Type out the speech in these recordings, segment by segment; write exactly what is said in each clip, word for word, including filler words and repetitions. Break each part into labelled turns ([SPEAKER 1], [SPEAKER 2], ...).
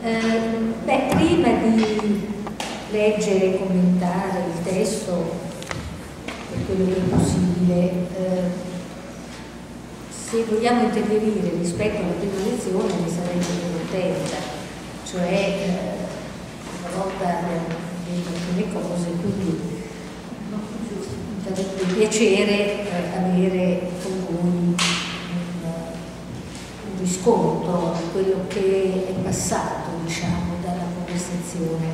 [SPEAKER 1] Eh, beh, prima di leggere e commentare il testo, per quello che è possibile, eh, se vogliamo intervenire rispetto alla prima lezione ne sarei molto contenta, cioè eh, una volta detto alcune cose, quindi mi farebbe piacere eh, avere con voi un riscontro di quello che è passato, diciamo, dalla conversazione,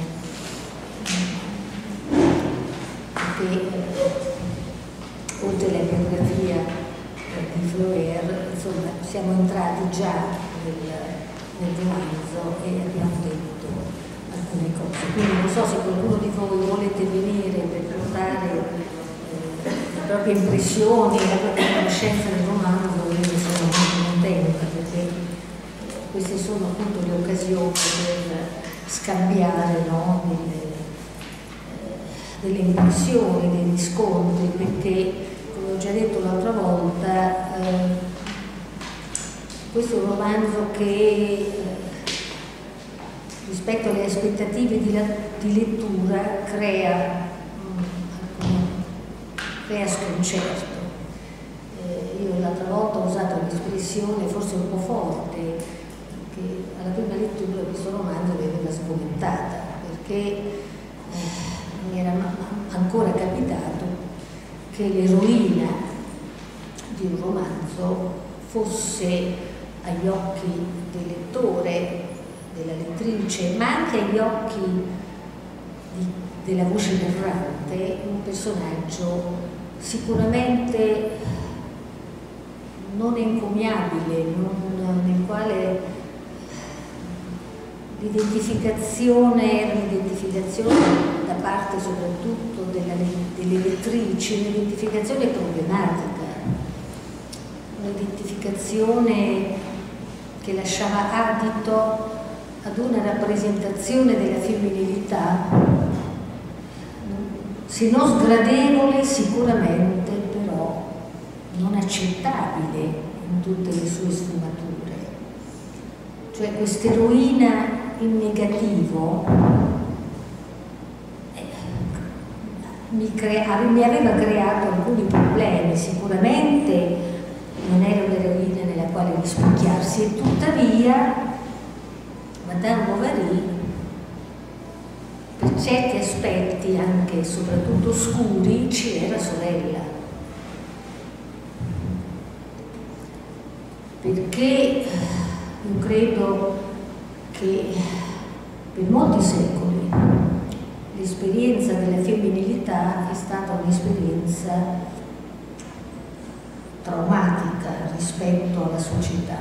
[SPEAKER 1] perché eh, oltre alla biografia eh, di Floer, insomma, siamo entrati già nel, nel romanzo e abbiamo detto alcune cose, quindi non so se qualcuno di voi vuole intervenire per portare eh, le proprie impressioni, la propria conoscenza del romanzo. Io sono molto contenta perché queste sono appunto le occasioni per scambiare, no, delle, eh, delle impressioni, dei riscontri, perché come ho già detto l'altra volta eh, questo è un romanzo che eh, rispetto alle aspettative di, la, di lettura crea, mh, crea sconcerto. Io l'altra volta ho usato un'espressione forse un po' forte, che alla prima lettura questo romanzo mi aveva sgomentata, perché eh, mi era ancora capitato che l'eroina di un romanzo fosse agli occhi del lettore, della lettrice, ma anche agli occhi di, della voce narrante, un personaggio sicuramente non encomiabile, non, nel quale l'identificazione era un'identificazione da parte soprattutto della, delle lettrici, un'identificazione problematica, un'identificazione che lasciava adito ad una rappresentazione della femminilità, se non sgradevole sicuramente, però non accettabile in tutte le sue sfumature. Cioè quest'eroina in negativo eh, mi, crea, mi aveva creato alcuni problemi. Sicuramente non era un'eroina nella quale rispecchiarsi, e tuttavia Madame Bovary per certi aspetti anche e soprattutto oscuri ci era sorella, perché io credo che per molti secoli l'esperienza della femminilità è stata un'esperienza traumatica rispetto alla società.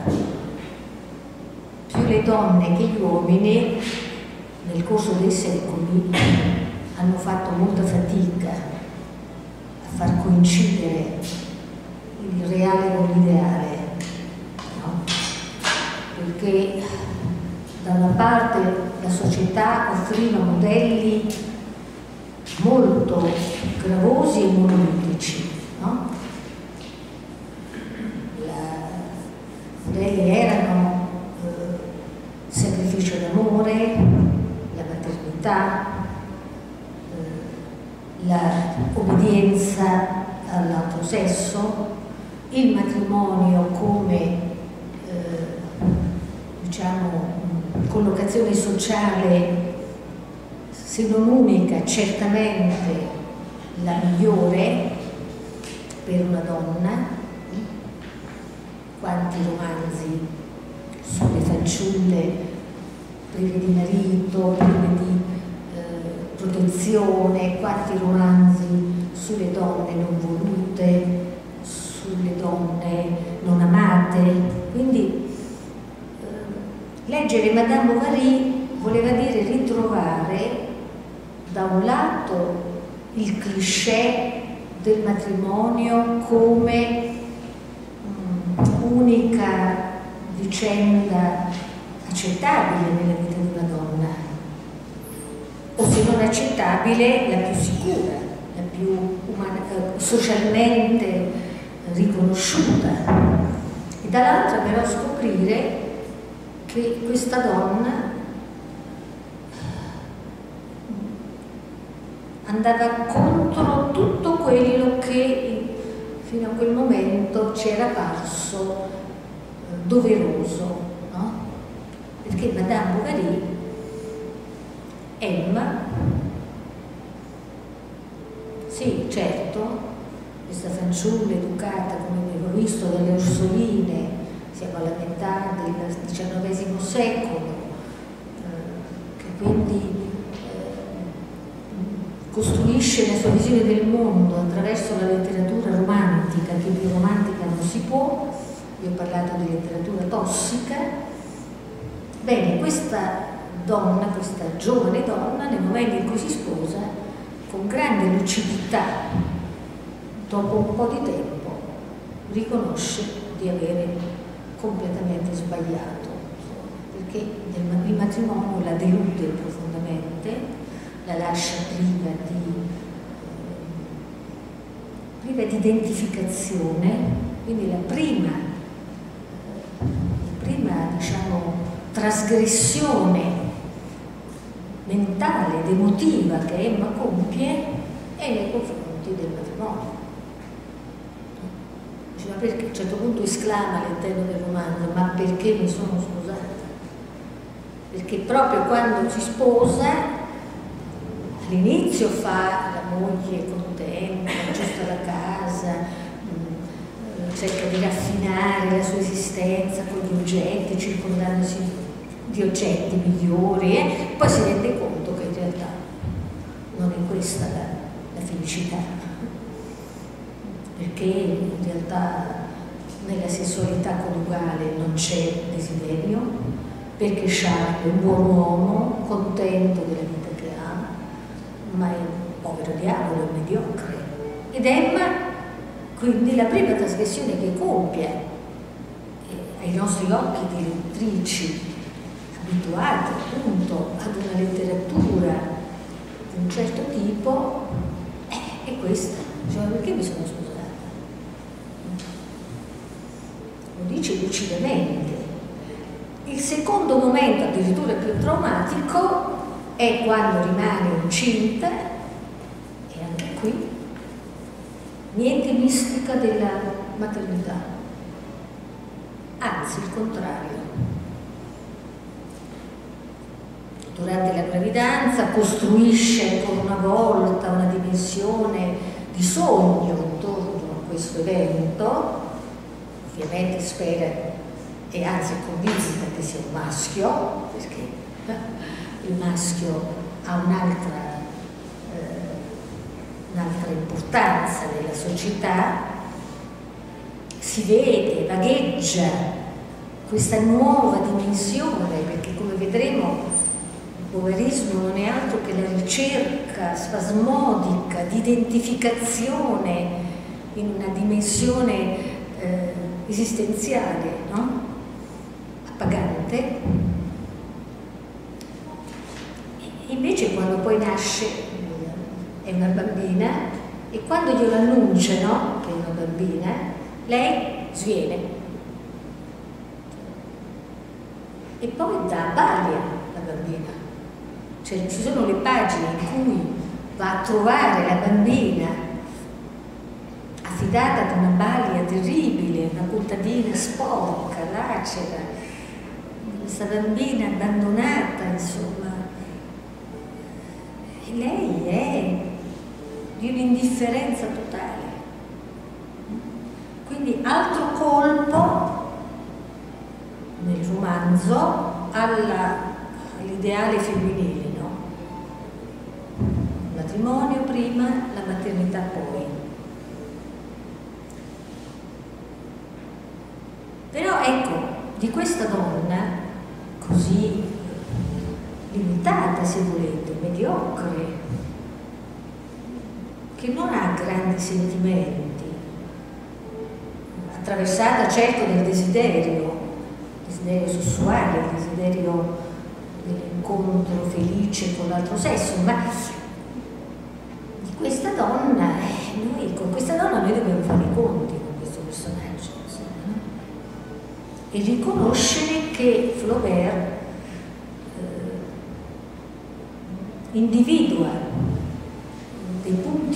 [SPEAKER 1] Più le donne che gli uomini nel corso dei secoli hanno fatto molta fatica a far coincidere il reale con l'ideale, perché da una parte la società offriva modelli molto gravosi e monolitici, no? I modelli erano eh, sacrificio d'amore, la maternità, eh, l'obbedienza all'altro sesso, il matrimonio come diciamo collocazione sociale, se non unica, certamente la migliore per una donna. Quanti romanzi sulle fanciulle prive di marito, prive di eh, protezione, quanti romanzi sulle donne non volute, sulle donne non amate. Quindi leggere Madame Bovary voleva dire ritrovare da un lato il cliché del matrimonio come um, unica vicenda accettabile nella vita di una donna, o se non accettabile la più sicura, la più umana, eh, socialmente riconosciuta, e dall'altra però scoprire che questa donna andava contro tutto quello che fino a quel momento ci era parso eh, doveroso, no? Perché Madame Bovary, Emma, sì, certo, questa fanciulla educata, come abbiamo visto, dalle Orsoline, siamo alla metà del diciannovesimo secolo, eh, che quindi costruisce la sua visione del mondo attraverso la letteratura romantica, che più romantica non si può. Io ho parlato di letteratura tossica. Bene, questa donna, questa giovane donna, nel momento in cui si sposa, con grande lucidità, dopo un po' di tempo, riconosce di avere completamente sbagliato, perché il matrimonio la delude profondamente, la lascia priva di, priva di identificazione, quindi la prima, la prima diciamo, trasgressione mentale ed emotiva che Emma compie è nei confronti del matrimonio. Dice, ma perché a un certo punto esclama all'interno del romanzo, ma perché mi sono sposata? Perché proprio quando si sposa, all'inizio fa la moglie contenta, aggiusta la casa, mh, cerca di raffinare la sua esistenza con gli oggetti, circondandosi di oggetti migliori, eh? Poi si rende conto che in realtà non è questa la, la felicità, perché in realtà nella sessualità coniugale non c'è desiderio, perché Charles è un buon uomo, contento della vita che ha, ma è un povero diavolo, è mediocre. Ed Emma, quindi, la prima trasgressione che compie eh, ai nostri occhi di lettrici abituati appunto ad una letteratura di un certo tipo, eh, è questa. Cioè, perché mi sono sposata? Lo dice lucidamente. Il secondo momento, addirittura più traumatico, è quando rimane incinta, e anche qui niente mistica della maternità, anzi il contrario. Durante la gravidanza costruisce ancora una volta una dimensione di sogno intorno a questo evento, ovviamente spera e anzi è convinta che sia un maschio, perché il maschio ha un'altra eh, un'altra importanza nella società, si vede, vagheggia questa nuova dimensione, perché come vedremo il boverismo non è altro che la ricerca spasmodica di identificazione in una dimensione eh, esistenziale, no? Appagante. Invece quando poi nasce è una bambina e quando glielo annunciano che è una bambina, lei sviene e poi dà balia la bambina. Cioè ci sono le pagine in cui va a trovare la bambina affidata ad una balia terribile, una contadina sporca, lacera, questa bambina abbandonata, insomma. E lei è di un'indifferenza totale. Quindi altro colpo nel romanzo all'ideale femminile, no? Il matrimonio prima, la maternità poi. Però ecco, di questa donna così limitata, se volete, mediocre, che non ha grandi sentimenti, attraversata certo dal desiderio, desiderio sessuale, il desiderio dell'incontro felice con l'altro sesso, ma di questa donna, eh, noi, con questa donna noi dobbiamo fare i conti con questo personaggio, insomma, no? E riconoscere che Flaubert eh, individua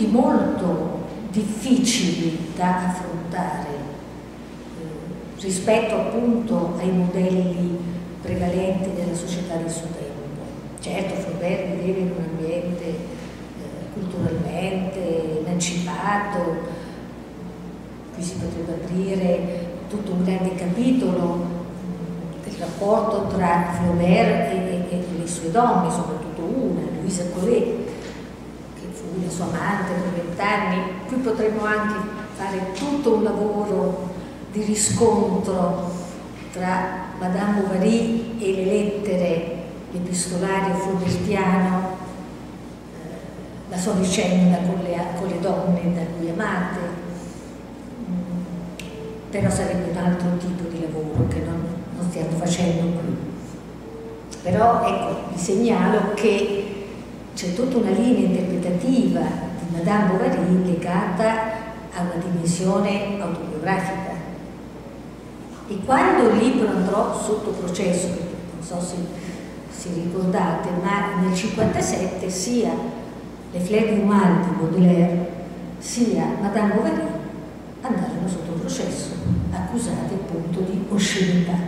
[SPEAKER 1] punti molto difficili da affrontare eh, rispetto appunto ai modelli prevalenti della società del suo tempo. Certo, Flaubert viveva in un ambiente eh, culturalmente emancipato, qui si potrebbe aprire tutto un grande capitolo del rapporto tra Flaubert e, e, e le sue donne, soprattutto una, Louisa Coret, che fu la sua amante per vent'anni. Qui potremmo anche fare tutto un lavoro di riscontro tra Madame Bovary e le lettere, l'epistolario flaubertiano, eh, la sua vicenda con le, con le donne da lui amate, mm, però sarebbe un altro tipo di lavoro che non, non stiamo facendo qui. Però ecco, vi segnalo che c'è tutta una linea interpretativa di Madame Bovary legata a una dimensione autobiografica. E quando il libro andrò sotto processo, perché non so se, se ricordate, ma nel cinquantasette sia Le Fleurs du Mal di Baudelaire sia Madame Bovary andarono sotto processo, accusate appunto di oscenità.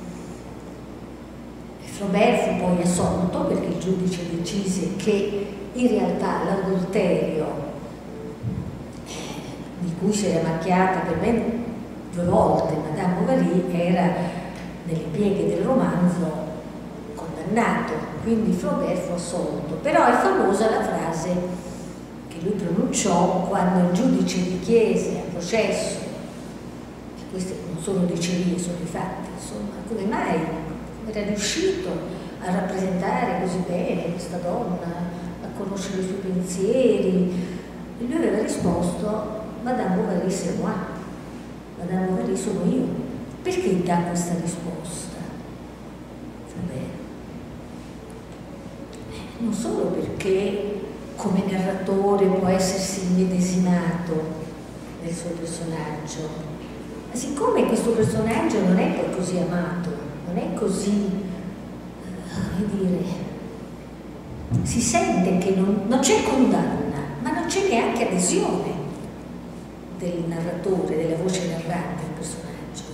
[SPEAKER 1] Flaubert fu poi assolto perché il giudice decise che in realtà l'adulterio, di cui si era macchiata per me due volte Madame Bovary, era nelle pieghe del romanzo condannato, quindi Flaubert fu assolto. Però è famosa la frase che lui pronunciò quando il giudice gli chiese a processo, e queste non sono dicerie, sono i fatti, insomma, come mai era riuscito a rappresentare così bene questa donna, a conoscere i suoi pensieri, e lui aveva risposto: Madame Bovary c'est moi, Madame Bovary sono io. Perché dà questa risposta? Vabbè. Non solo perché come narratore può essersi immedesimato nel suo personaggio, ma siccome questo personaggio non è poi così amato, non è così, come dire, si sente che non, non c'è condanna, ma non c'è neanche adesione del narratore, della voce narrante del personaggio.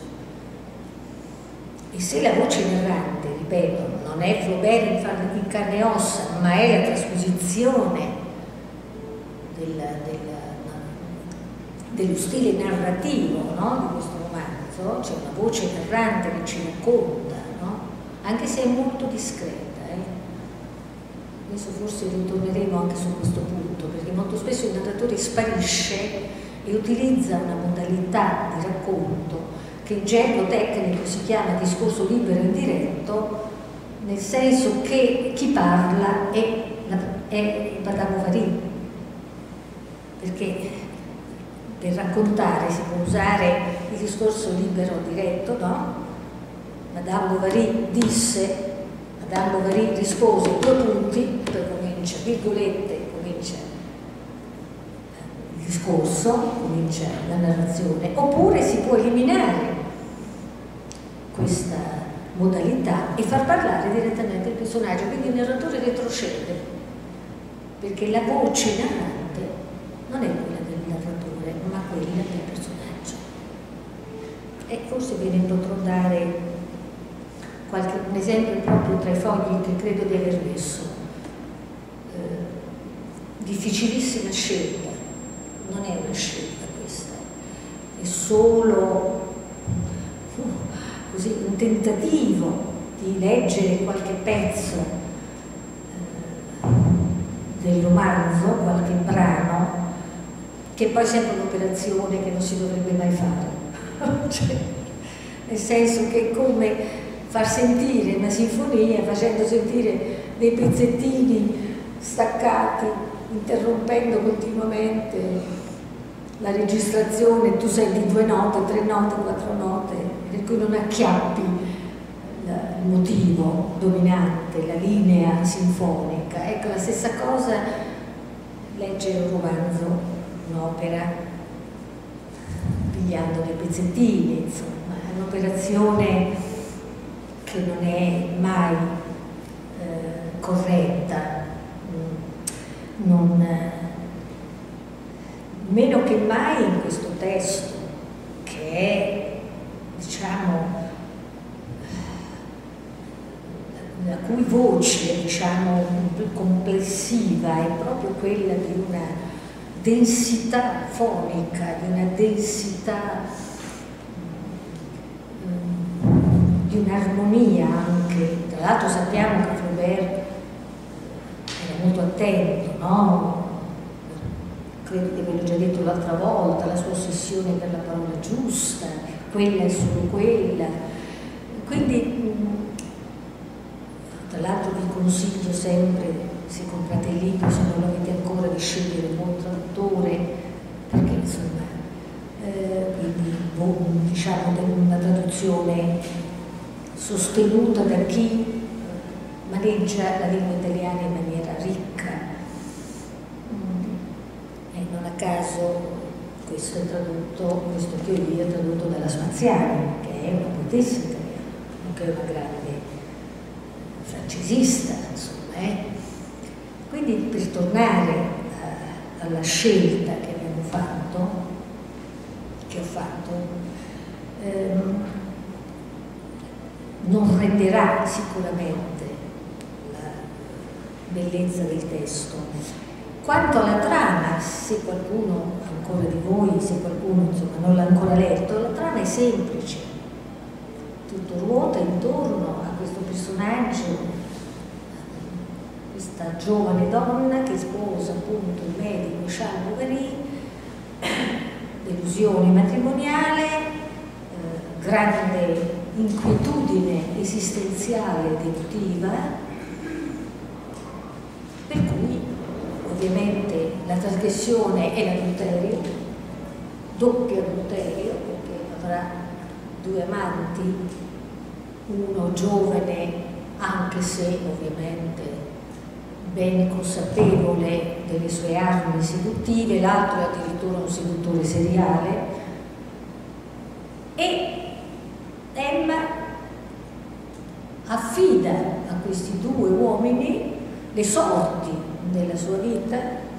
[SPEAKER 1] E se la voce narrante, ripeto, non è Flaubert in carne e ossa, ma è la trasposizione del, del, dello stile narrativo, no, di questo romanzo, c'è una voce narrante che ci racconta, no? Anche se è molto discreta. Eh? Adesso forse ritorneremo anche su questo punto, perché molto spesso il narratore sparisce e utilizza una modalità di racconto che in gergo tecnico si chiama discorso libero e indiretto, nel senso che chi parla è, è Madame Bovary, perché per raccontare si può usare il discorso libero o diretto, no? Madame Bovary disse, Madame Bovary rispose, due punti, poi comincia, virgolette, comincia il discorso, comincia la narrazione, oppure si può eliminare questa modalità e far parlare direttamente il personaggio, quindi il narratore retrocede, perché la voce narrante non è quella del narratore, ma quella del personaggio. E forse ve ne potrò dare qualche, un esempio proprio tra i fogli che credo di aver messo. Eh, difficilissima scelta, non è una scelta questa, è solo uh, così un tentativo di leggere qualche pezzo eh, del romanzo, qualche brano, che poi sembra un'operazione che non si dovrebbe mai fare. Cioè, nel senso che è come far sentire una sinfonia facendo sentire dei pezzettini staccati, interrompendo continuamente la registrazione, tu senti due note, tre note, quattro note, per cui non acchiappi il motivo dominante, la linea sinfonica. Ecco, la stessa cosa leggere un romanzo, un'opera, pigliando dei pezzettini, insomma, è un'operazione che non è mai eh, corretta, non, che mai in questo testo, che è, diciamo, la cui voce, diciamo, più complessiva è proprio quella di una densità fonica, di una densità, di un'armonia anche. Tra l'altro sappiamo che Flaubert era molto attento, no? Credo che ve l'ho già detto l'altra volta, la sua ossessione per la parola giusta, quella è solo quella. Quindi, tra l'altro vi consiglio sempre, se comprate il libro, se non lo avete ancora, di scegliere un buon traduttore, perché insomma, eh, quindi diciamo una traduzione sostenuta da chi maneggia la lingua italiana in maniera ricca. E non a caso questo è tradotto, questo che ho io è tradotto dalla Smaziani, che è una poetessa italiana, che è una grande francesista, insomma. Eh. Quindi per tornare a, alla scelta che abbiamo fatto, che ho fatto, ehm, non renderà sicuramente la bellezza del testo. Quanto alla trama, se qualcuno ancora di voi, se qualcuno insomma, non l'ha ancora letto, la trama è semplice, tutto ruota intorno a questo personaggio, questa giovane donna che sposa appunto il medico Charles Bovary, delusione matrimoniale, eh, grande inquietudine esistenziale ed emotiva, per cui ovviamente la trasgressione è l'adulterio, doppio adulterio, perché avrà due amanti, uno giovane anche se ovviamente ben consapevole delle sue armi seduttive, l'altro è addirittura un seduttore seriale, e Emma affida a questi due uomini le sorti della sua vita,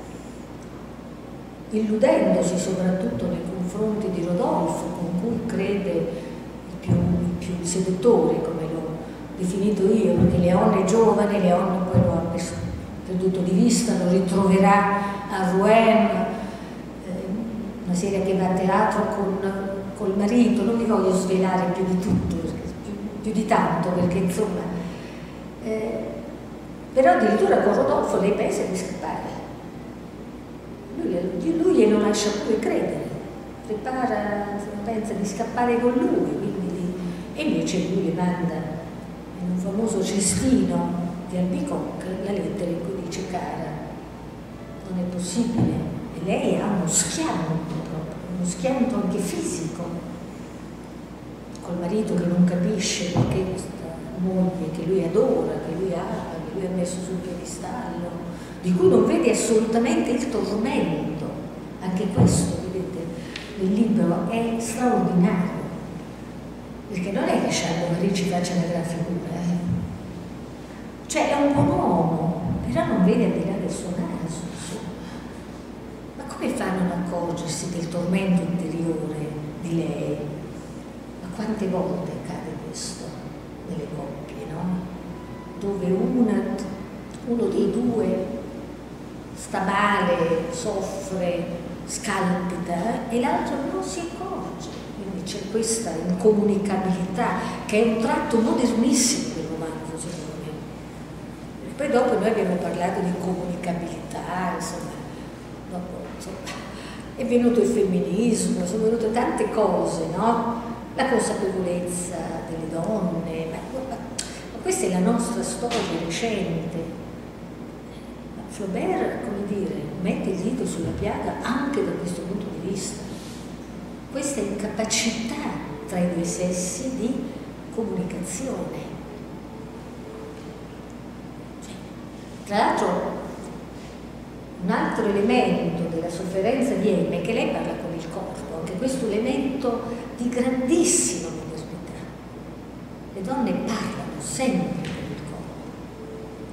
[SPEAKER 1] illudendosi soprattutto nei confronti di Rodolfo, con cui crede il più, il più seduttore, come l'ho definito io, perché Leone è giovane, Leone poi lo ha perduto di vista, lo ritroverà a Rouen, eh, una sera che va a teatro con, col marito. Non vi voglio svelare più di tutto, più, più di tanto, perché insomma, eh, però addirittura con Rodolfo lei pensa di scappare, lui, lui glielo lascia pure credere, prepara, pensa di scappare con lui, quindi di, e invece lui le manda in un famoso cestino di Albicocca la lettera in cui dice: cara, non è possibile. E lei ha uno schianto proprio, uno schianto anche fisico, col marito che non capisce perché questa moglie che lui adora, che lui ama, che lui ha messo sul piedistallo, di cui non vede assolutamente il tormento. Anche questo, vedete, nel libro è straordinario, perché non è che Charles Bovary ci faccia una gran figura, eh? Cioè è un buon uomo, però non vede al di là del suo naso, insomma. Ma come fa a non accorgersi del tormento interiore di lei? Ma quante volte accade questo nelle coppie, no? Dove una, uno dei due sta male, soffre, scalpita e l'altro non si accorge. Quindi c'è questa incomunicabilità che è un tratto modernissimo del romanzo, secondo me. Poi dopo noi abbiamo parlato di comunicabilità, insomma, dopo, insomma, è venuto il femminismo, sono venute tante cose, no? La consapevolezza delle donne, ma, ma, ma questa è la nostra storia recente. Ma Flaubert, come dire, mette il dito sulla piaga anche da questo punto di vista. Questa incapacità tra i due sessi di comunicazione. Tra l'altro, un altro elemento della sofferenza di Emma è che lei parla con il corpo, anche questo elemento di grandissima modernità. Le donne parlano sempre con il corpo,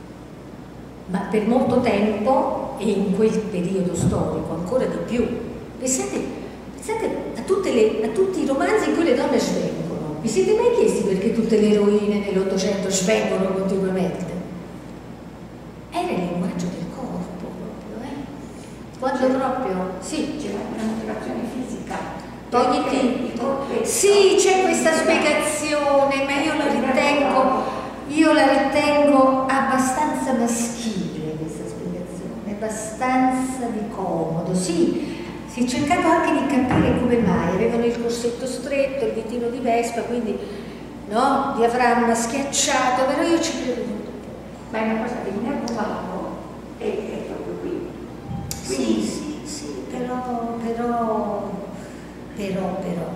[SPEAKER 1] ma per molto tempo, e in quel periodo storico ancora di più, Pensate, pensate a, tutte le, a tutti i romanzi in cui le donne svengono. Vi siete mai chiesti perché tutte le eroine nell'Ottocento svengono continuamente? Era il linguaggio del corpo proprio, eh? Quando c'è, proprio, sì.
[SPEAKER 2] C'è una motivazione fisica.
[SPEAKER 1] Togliti. Sì, c'è questa spiegazione, ma io la ritengo, io la ritengo abbastanza maschile questa spiegazione, abbastanza di comodo, sì. Si è cercato anche di capire come mai, avevano il corsetto stretto, il vitino di Vespa, quindi no, diaframma schiacciato, però io ci credo molto poco.
[SPEAKER 2] Ma è una cosa che il nervo vago è, è proprio qui. Quindi,
[SPEAKER 1] sì, sì, sì, però, però, però, però,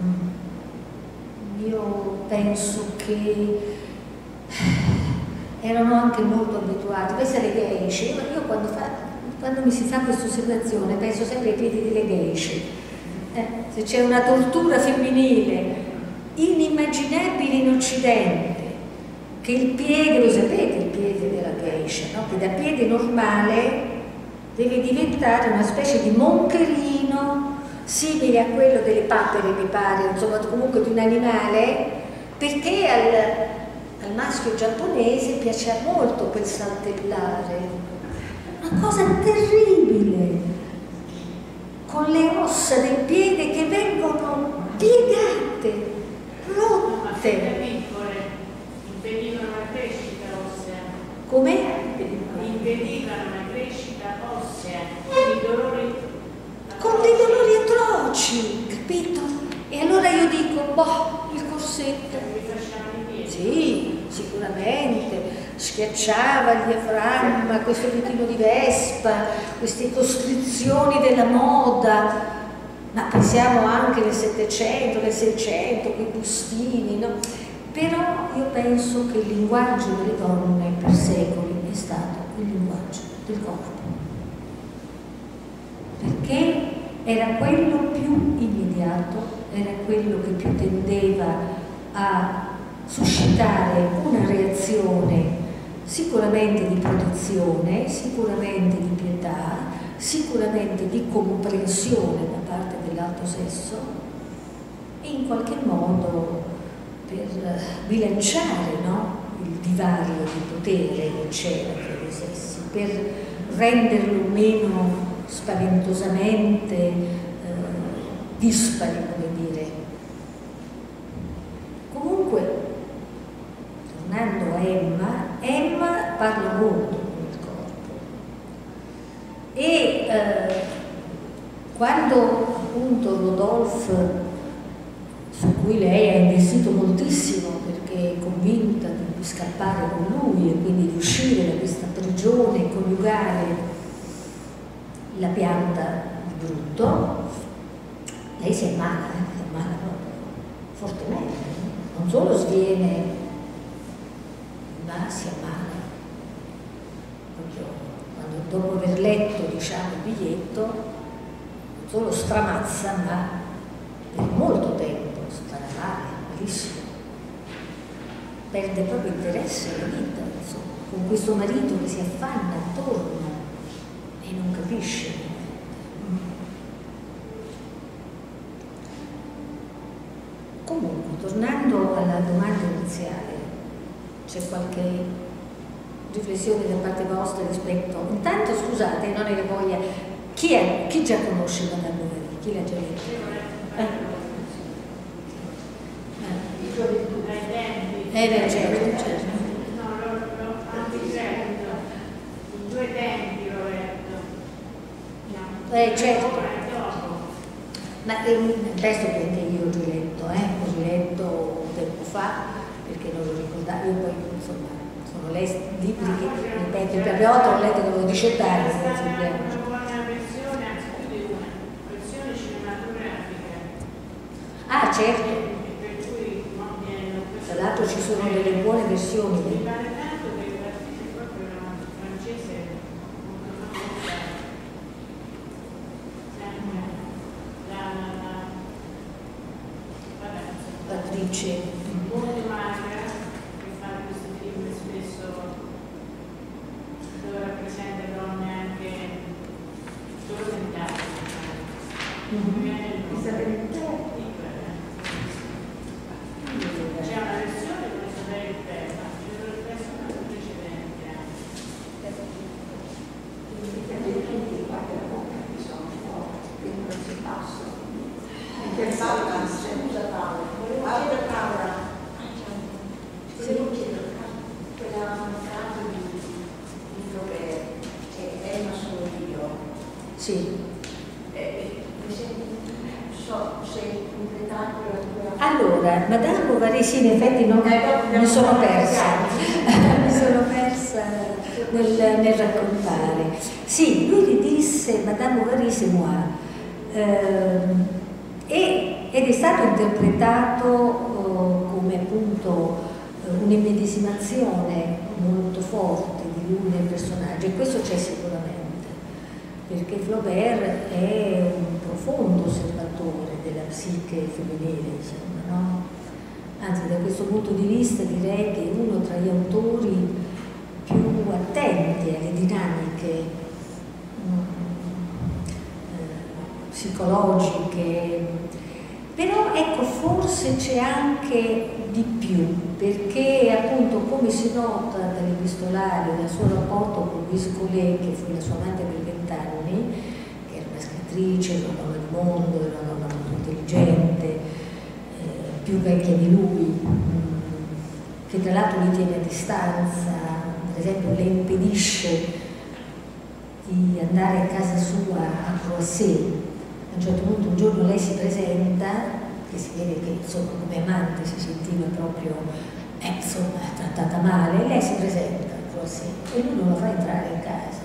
[SPEAKER 1] mm, io penso che erano anche molto abituati, queste le geishe, io quando fa... Quando mi si fa questa osservazione penso sempre ai piedi delle geishe. Eh, se c'è una tortura femminile inimmaginabile in Occidente, che il piede, lo sapete il piede della geisha, no? Che da piede normale deve diventare una specie di moncherino simile a quello delle papere, mi pare, insomma comunque di un animale, perché al, al maschio giapponese piace molto quel saltellare. Una cosa terribile, con le ossa del piede che vengono piegate, rotte.
[SPEAKER 3] Impedivano la crescita ossea.
[SPEAKER 1] Come?
[SPEAKER 3] Impedivano la crescita ossea, con dolori,
[SPEAKER 1] con dei dolori atroci, capito? E allora io dico, boh, il corsetto.
[SPEAKER 3] Mi facevano i piedi.
[SPEAKER 1] Sì, sicuramente. Schiacciava il diaframma, questo vitino di Vespa, queste costrizioni della moda, ma pensiamo anche nel Settecento, nel Seicento, quei bustini, no? Però io penso che il linguaggio delle donne per secoli è stato il linguaggio del corpo, perché era quello più immediato, era quello che più tendeva a suscitare una reazione sicuramente di protezione, sicuramente di pietà, sicuramente di comprensione da parte dell'altro sesso e in qualche modo per bilanciare, no, il divario di potere che c'era tra i sessi, per renderlo meno spaventosamente eh, dispari, come dire. Comunque, tornando a Emma, Emma parla molto con il corpo e eh, quando appunto Rodolphe, su cui lei ha investito moltissimo perché è convinta di scappare con lui e quindi di uscire da questa prigione coniugale, la pianta di brutto, lei si ammala, eh, si ammala proprio fortemente, no? Non solo sviene, ma si ammala. Proprio quando dopo aver letto, diciamo, il biglietto, non solo stramazza, ma per molto tempo starà male, malissimo. Perde proprio interesse alla vita, insomma, con questo marito che si affanna attorno e non capisce. Comunque, tornando alla domanda iniziale, c'è qualche riflessione da parte vostra rispetto? Intanto, scusate, non è che voglia, chi è? Chi già conosce Madame Bovary? Chi l'ha già letto? Eh? Eh, beh, certo, certo.
[SPEAKER 3] No, l'ho, l'ho anche letto, in due tempi l'ho letto. No.
[SPEAKER 1] Eh, certo.
[SPEAKER 3] Ora e dopo.
[SPEAKER 1] Ma è un testo che anche io ho riletto, eh? Ho riletto tempo fa, perché non lo ricordavo, io poi insomma sono lei libri che, ripeto, il Papiotto l'ho letto che avevo diciotto anni.
[SPEAKER 3] È stata una buona versione, anzi più di una, versione cinematografica.
[SPEAKER 1] Ah, certo.
[SPEAKER 3] Per cui non viene.
[SPEAKER 1] Tra l'altro ci sono delle buone versioni.
[SPEAKER 3] Mi pare tanto che l'attrice proprio era francese molto famosa. Sempre la, la, vabbè,
[SPEAKER 1] L'attrice.
[SPEAKER 3] molto magra, che fa questi film spesso dove rappresenta donne anche solo mentali.
[SPEAKER 2] Isabella Interna.
[SPEAKER 3] C'è una versione con Isabella Interna, c'è una versione precedente anche.
[SPEAKER 2] Tutti qua che la bocca mi sono un po', quindi non si passa. Per Paola, scusa Paola, volevo chiedere a Paola, volevo chiedere quella frase di, di Flaubert, che è una solo io.
[SPEAKER 1] Sì.
[SPEAKER 2] Eh, so se completato la tua...
[SPEAKER 1] Allora, Madame Bovary, sì, in effetti non, mi sono persa, mi sono persa nel, nel raccontare. Sì, lui gli disse Madame Bovary c'est moi, ehm, e, ed è stato interpretato oh, come appunto un'immedesimazione molto forte di lui nel personaggio, e questo c'è sicuramente, perché Flaubert è un profondo osservatore della psiche femminile, insomma, no? Anzi, da questo punto di vista direi che è uno tra gli autori più attenti alle dinamiche mh, eh, psicologiche, però ecco, forse c'è anche di più, perché appunto, come si nota dall'epistolario, dal suo rapporto con Louise Collet, che fu la sua amante per vent'anni, che era una scrittrice, una donna di mondo, era una donna molto intelligente, eh, più vecchia di lui, mh, che tra l'altro li tiene a distanza, per esempio le impedisce di andare a casa sua a Croisset. A un certo punto un giorno lei si presenta, che si vede che insomma come amante si sentiva proprio eh, insomma, trattata male, e lei si presenta a Croisset e lui non la fa entrare in casa.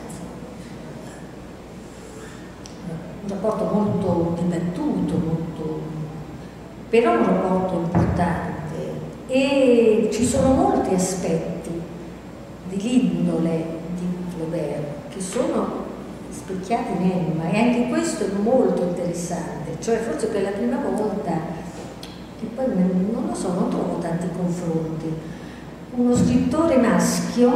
[SPEAKER 1] Un rapporto molto dibattuto, molto, però un rapporto importante, e ci sono molti aspetti dell'indole di Flaubert che sono specchiati in Emma, e anche questo è molto interessante, cioè forse per la prima volta, che poi non lo so, non trovo tanti confronti, uno scrittore maschio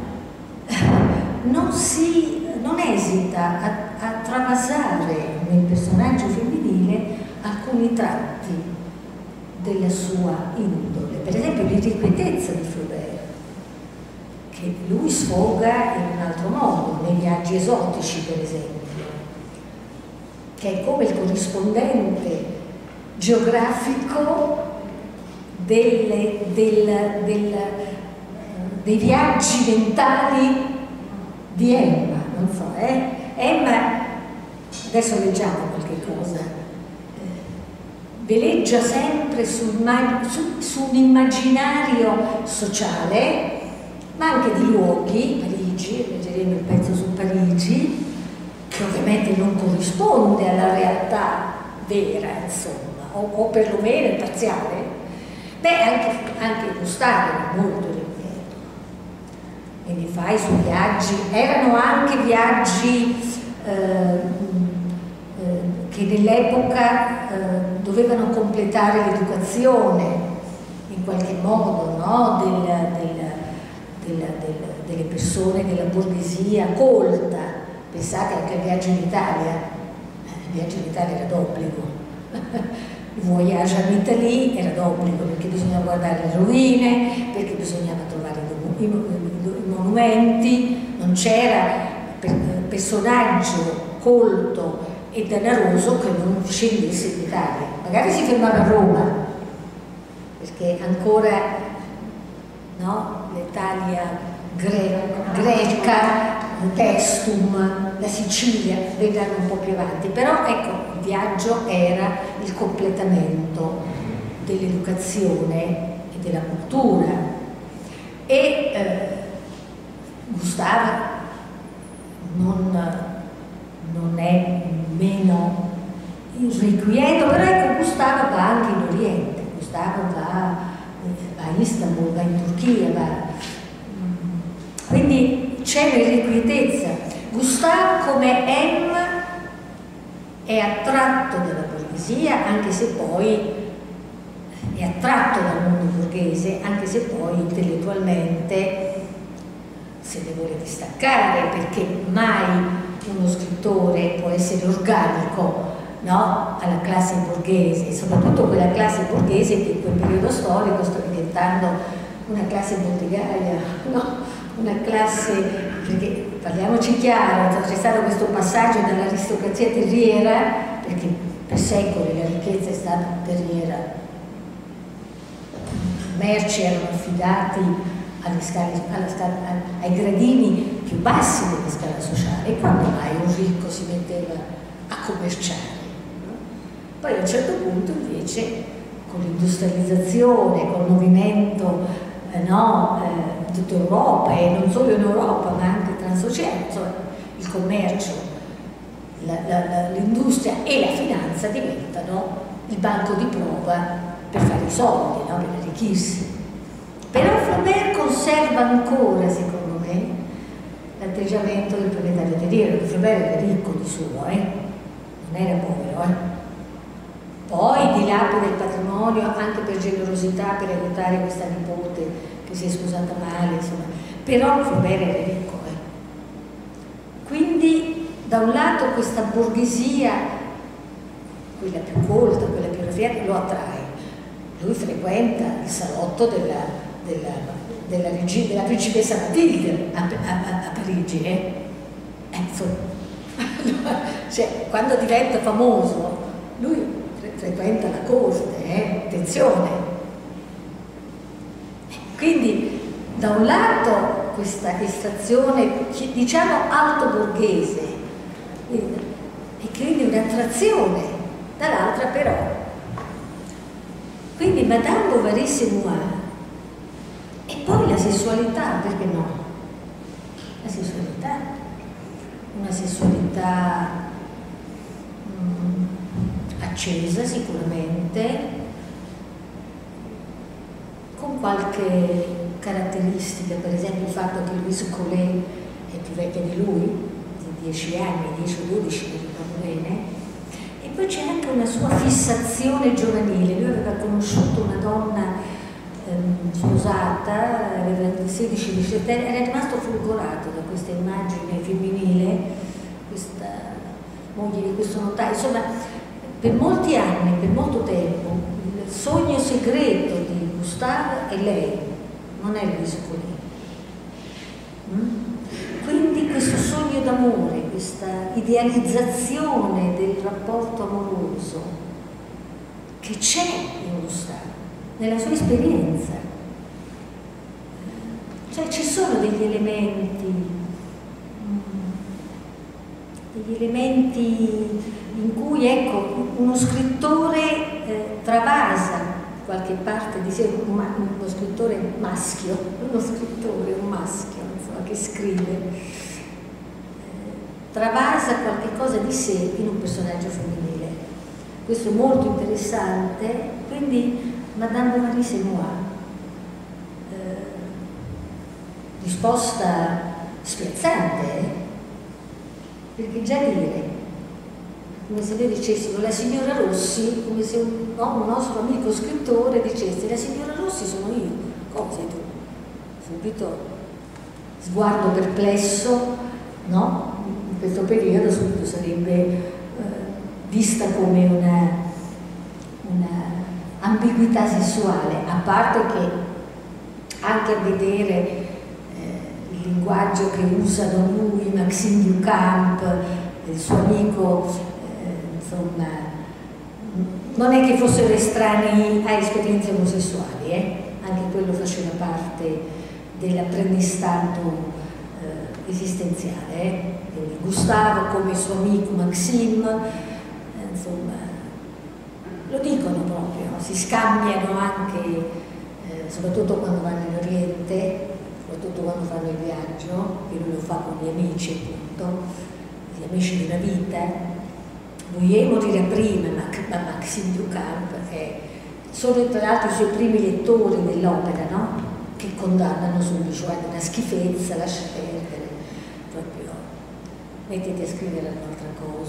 [SPEAKER 1] non, si, non esita a, a travasare nel personaggio femminile alcuni tratti della sua indole, per esempio l'irrequietezza di Flaubert, che lui sfoga in un altro modo, nei viaggi esotici per esempio, che è come il corrispondente geografico delle, del, del, dei viaggi mentali di Emma, non so, eh? Emma, adesso leggiamo qualche cosa, veleggia sempre sul, su, su un immaginario sociale, ma anche di luoghi, Parigi, leggeremo il pezzo su Parigi, che ovviamente non corrisponde alla realtà vera, insomma, o, o perlomeno è parziale. Beh, anche, anche Gustavo era molto irrequieto, quindi fa i suoi viaggi, erano anche viaggi eh, eh, che nell'epoca eh, dovevano completare l'educazione, in qualche modo, no? del, del Della, della, delle persone della borghesia colta. Pensate anche al viaggio in Italia, il viaggio in Italia era d'obbligo, il voyage en Italie era d'obbligo, perché bisognava guardare le rovine, perché bisognava trovare i, i, i monumenti, non c'era per, personaggio colto e danaroso che non scendesse in Italia, magari si fermava a Roma, perché ancora no? L'Italia gre greca, Testum, la Sicilia vedranno un po' più avanti, però ecco, il viaggio era il completamento dell'educazione e della cultura, e eh, Gustavo non, non è meno irrequieto, però ecco, Gustavo va anche in Oriente, Gustavo va a Istanbul, va in Turchia, va. Quindi c'è un'irrequietezza. Gustavo, come Emma, è attratto dalla borghesia, anche se poi è attratto dal mondo borghese, anche se poi intellettualmente se ne vuole distaccare, perché mai uno scrittore può essere organico no, alla classe borghese, soprattutto quella classe borghese che in quel periodo storico sta diventando una classe bottegaia, no? Una classe, perché parliamoci chiaro, c'è stato questo passaggio dall'aristocrazia terriera, perché per secoli la ricchezza è stata terriera, merci erano affidati alle scale, alla scala, ai gradini più bassi della scala sociale, e quando mai un ricco si metteva a commerciare? Poi a un certo punto invece con l'industrializzazione, col movimento eh, no, eh, in tutta Europa, e non solo in Europa ma anche transoceano, insomma, il commercio, l'industria e la finanza diventano il banco di prova per fare i soldi, no? Per arricchirsi. Però Flaubert conserva ancora, secondo me, l'atteggiamento del proletario terriero, perché Flaubert era ricco di suo, eh? Non era povero, eh? Poi dilapida il patrimonio anche per generosità, per aiutare questa nipote che si è sposata male, insomma. Però Flaubert era ricco, eh? Quindi da un lato questa borghesia, quella più colta, quella più raffinata, lo attrae. Lui frequenta il salotto della, della, della, regi, della principessa Matilde a, a, a Parigi, eh? Eh, insomma, cioè, quando diventa famoso, lui frequenta la corte, eh? Attenzione. Quindi da un lato questa estrazione, diciamo, alto borghese, e quindi un'attrazione, dall'altra però. Quindi Madame Bovary c'est moi, e poi la sessualità, perché no? La sessualità, una sessualità mh, accesa sicuramente, con qualche caratteristica, per esempio il fatto che Louise Collet è più vecchia di lui, di dieci anni, dieci o dodici, non ricordo bene. E poi c'è anche una sua fissazione giovanile. Lui aveva conosciuto una donna ehm, sposata, aveva sedici diciassette anni, era rimasto folgorato da questa immagine femminile, questa moglie di questo notaio. Insomma, per molti anni, per molto tempo, il sogno segreto di Gustave è lei, non è Louise Collet. Mm? Quindi questo sogno d'amore, questa idealizzazione del rapporto amoroso che c'è in Gustave, nella sua esperienza. Cioè ci sono degli elementi, degli elementi in cui, ecco, uno scrittore eh, travasa qualche parte di sé, uno scrittore maschio, uno scrittore, un maschio, insomma, che scrive, eh, travasa qualche cosa di sé in un personaggio femminile. Questo è molto interessante. Quindi Madame Bovary c'est moi, eh, risposta spiazzante, eh? Perché già dire, come se noi dicessimo la signora Rossi, come se un, no, un nostro amico scrittore dicesse la signora Rossi sono io, come sei tu? Subito sguardo perplesso, no? In questo periodo subito sarebbe eh, vista come una, una ambiguità sessuale, a parte che anche a vedere eh, il linguaggio che usano lui, Maxime Duchamp, il suo amico, insomma, non è che fossero estranei a esperienze omosessuali, eh? Anche quello faceva parte dell'apprendistato eh, esistenziale, eh? Quindi Gustavo come suo amico Maxime, eh, insomma, lo dicono proprio, si scambiano anche, eh, soprattutto quando vanno in Oriente, soprattutto quando fanno il viaggio, che lui lo fa con gli amici, appunto, gli amici di una vita. Vogliamo morire prima, ma Maxime Duchamp è, sono tra l'altro i suoi primi lettori dell'opera, no? Che condannano subito, cioè una schifezza, lascia perdere, proprio mettiti a scrivere un'altra cosa.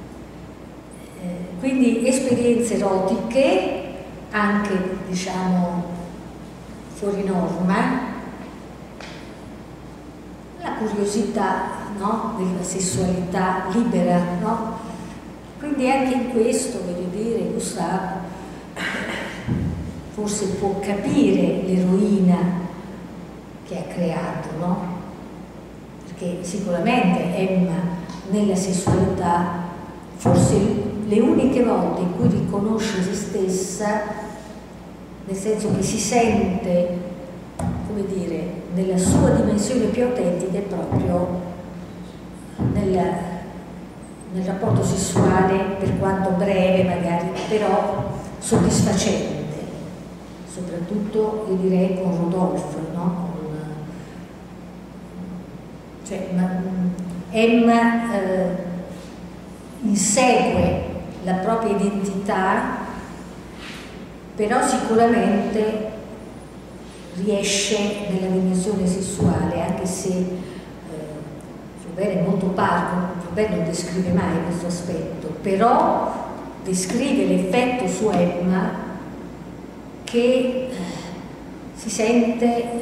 [SPEAKER 1] Eh, quindi esperienze erotiche, anche diciamo fuori norma, la curiosità, no? Della sessualità libera, no? quindi anche in questo, voglio dire, Gustavo forse può capire l'eroina che ha creato, no? Perché sicuramente Emma nella sessualità, forse le uniche volte in cui riconosce se stessa, nel senso che si sente, come dire, nella sua dimensione più autentica, è proprio nel, nel rapporto sessuale, per quanto breve magari, però soddisfacente, soprattutto io direi con Rodolfo, no? Con, cioè, ma, Emma eh, insegue la propria identità, però sicuramente riesce nella dimensione sessuale, anche se eh, Flaubert è molto parco, Flaubert non descrive mai questo aspetto, però descrive l'effetto su Emma che eh, si sente, eh,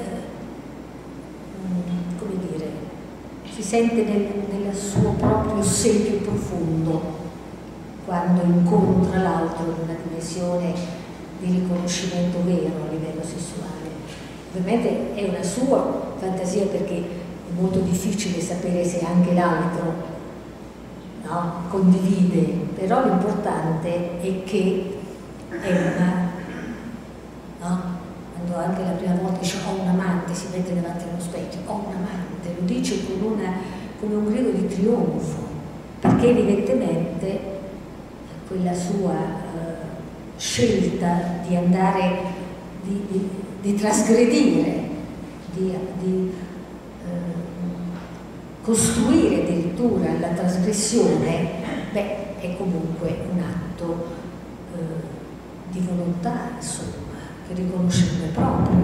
[SPEAKER 1] come dire, si sente nel, nel suo proprio sé più profondo quando incontra l'altro in una dimensione di riconoscimento vero a livello sessuale. Ovviamente è una sua fantasia, perché è molto difficile sapere se anche l'altro, no, condivide, però l'importante è che Emma, no, quando anche la prima volta dice ho un amante, si mette davanti allo specchio, ho un amante, lo dice con una, come un grido di trionfo, perché evidentemente quella sua eh, scelta di andare, di, di, di trasgredire, di, di eh, costruire addirittura la trasgressione, beh, è comunque un atto eh, di volontà, insomma, che riconosce come proprio.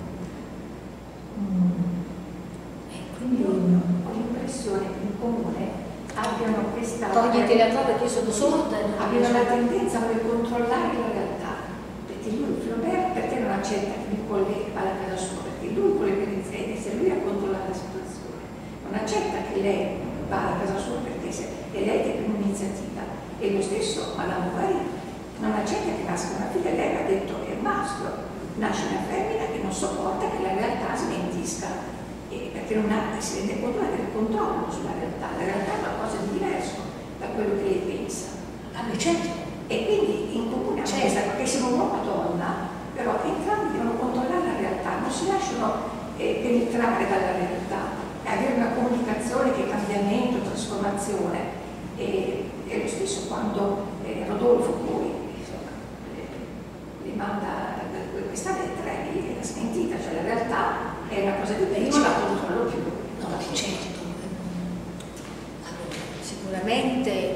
[SPEAKER 1] Mm. E quindi
[SPEAKER 2] ho l'impressione che in comune abbiano questa...
[SPEAKER 1] Togliti la prova che io sono sorda.
[SPEAKER 2] Aveva la tendenza a voler controllare la realtà, perché lui, Flaubert, perché non accetta che Nicolè vada a casa sua? Perché lui vuole se lui a controllare la situazione, non accetta che lei vada a casa sua perché se, è lei che prende l'iniziativa. E lo stesso Madame Bovary non accetta che nasca una figlia, lei ha detto che è un maschio, nasce una femmina che non sopporta che la realtà smentisca, e perché non ha, si rende conto di avere controllo sulla realtà. La realtà è qualcosa di diverso da quello che lei pensa.
[SPEAKER 1] Ah, certo.
[SPEAKER 2] E quindi in comune certo, perché siamo uomo e donna, però entrambi devono controllare la realtà, non si lasciano eh, penetrare dalla realtà, e avere una comunicazione che è cambiamento, trasformazione. E, e lo stesso quando eh, Rodolfo poi insomma, eh, gli manda questa lettera e viene smentita, cioè la realtà è una cosa di bene, non la controllo più.
[SPEAKER 1] No, certo. Allora, sicuramente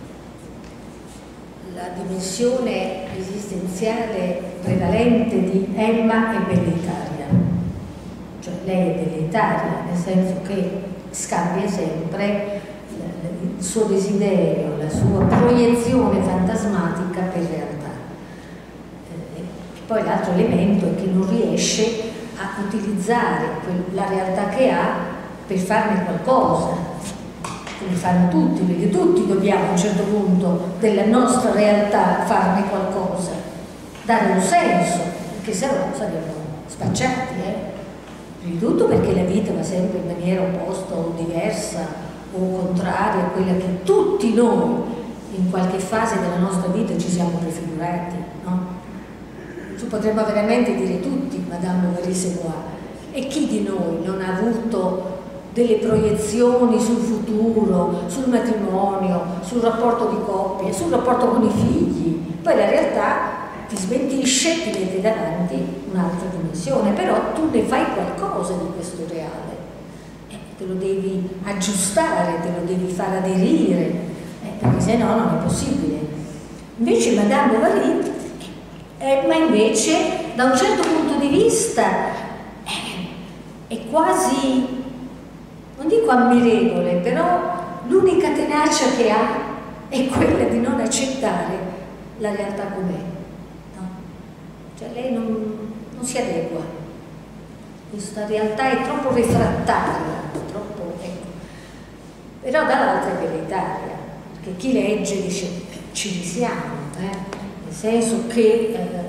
[SPEAKER 1] la dimensione esistenziale prevalente di Emma è velleitaria, cioè lei è velleitaria, nel senso che scambia sempre il suo desiderio, la sua proiezione fantasmatica per realtà. E poi l'altro elemento è che non riesce a utilizzare la realtà che ha per farne qualcosa, come fanno tutti, perché tutti dobbiamo a un certo punto della nostra realtà farne qualcosa, dare un senso, perché se no saremmo spacciati, eh? Prima di tutto perché la vita va sempre in maniera opposta o diversa o contraria a quella che tutti noi in qualche fase della nostra vita ci siamo prefigurati, no? Ci potremmo veramente dire tutti, Madame Bovary se vuoi, e chi di noi non ha avuto delle proiezioni sul futuro, sul matrimonio, sul rapporto di coppia, sul rapporto con i figli? Poi la realtà ti smentisce, ti mette davanti un'altra dimensione, però tu ne fai qualcosa di questo reale, eh, te lo devi aggiustare, te lo devi far aderire, eh, perché se no non è possibile. Invece Madame Bovary, Emma invece, da un certo punto di vista, eh, è quasi, non dico ammirevole, però l'unica tenacia che ha è quella di non accettare la realtà com'è, no? Cioè lei non, non si adegua, questa realtà è troppo refrattaria, troppo, ecco. Però dall'altra è velleitaria, che chi legge dice ci risiamo, eh? Nel senso che eh,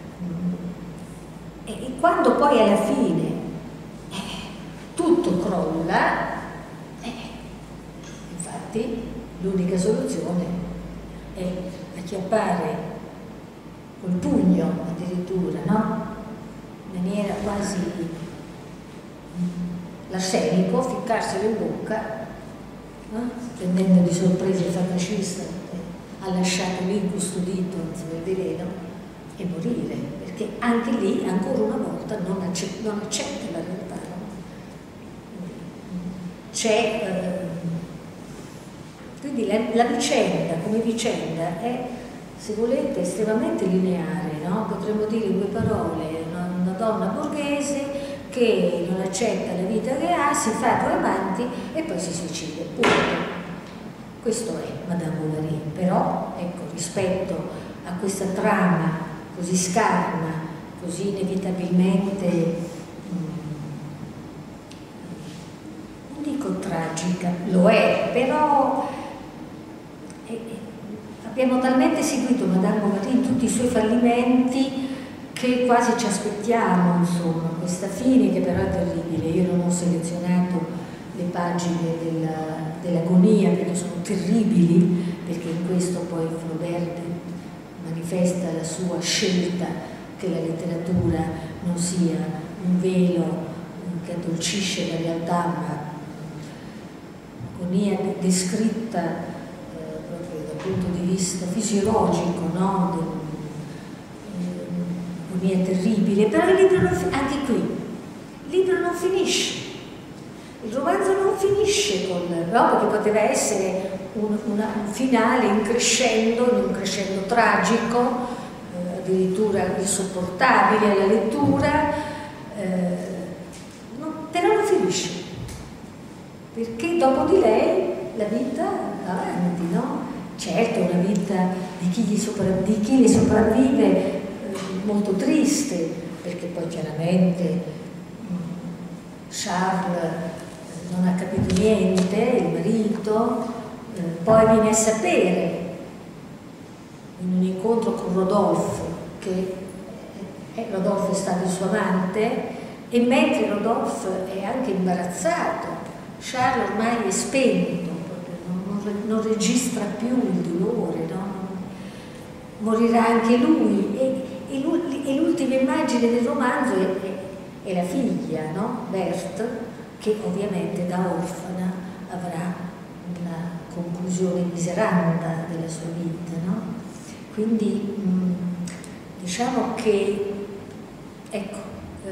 [SPEAKER 1] e quando poi alla fine eh, tutto crolla, eh, infatti l'unica soluzione è acchiappare col pugno addirittura, no? In maniera quasi l'arsenico, ficcarselo in bocca, no? Prendendo di sorpresa il farmacista che ha lasciato lì incustodito insieme al veleno e morire, perché anche lì ancora una volta non accetta, non accetta la realtà, no? C'è eh, quindi la, la vicenda come vicenda è, se volete, estremamente lineare, no? Potremmo dire in due parole, una, una donna borghese che non accetta la vita che ha, si fa due amanti e poi si suicida, punto. Questo è Madame Bovary. Però, ecco, rispetto a questa trama così scarna, così inevitabilmente, non dico tragica, lo è, però eh, abbiamo talmente seguito Madame Bovary in tutti i suoi fallimenti che quasi ci aspettiamo, insomma, questa fine che però è terribile. Io non ho selezionato le pagine dell'agonia perché sono terribili, perché in questo poi Flaubert manifesta la sua scelta che la letteratura non sia un velo che addolcisce la realtà, ma agonia descritta eh, proprio dal punto di vista fisiologico, no? Agonia terribile. Però il libro non anche qui il libro non finisce. Il romanzo non finisce con, no? Perché poteva essere un, una, un finale in crescendo, in un crescendo tragico, eh, addirittura insopportabile alla lettura, eh, no, però non finisce, perché dopo di lei la vita va avanti, no? Certo, una vita di chi, gli sopra, di chi le sopravvive eh, molto triste, perché poi chiaramente mh, Charles non ha capito niente, il marito, eh, poi viene a sapere in un incontro con Rodolphe che eh, Rodolphe è stato il suo amante, e mentre Rodolphe è anche imbarazzato, Charles ormai è spento, non, non, non registra più il dolore, no? Morirà anche lui, e, e l'ultima immagine del romanzo è, è, è la figlia, no? Berthe, che ovviamente da orfana avrà una conclusione miseranda della sua vita, no? Quindi mh, diciamo che, ecco, eh,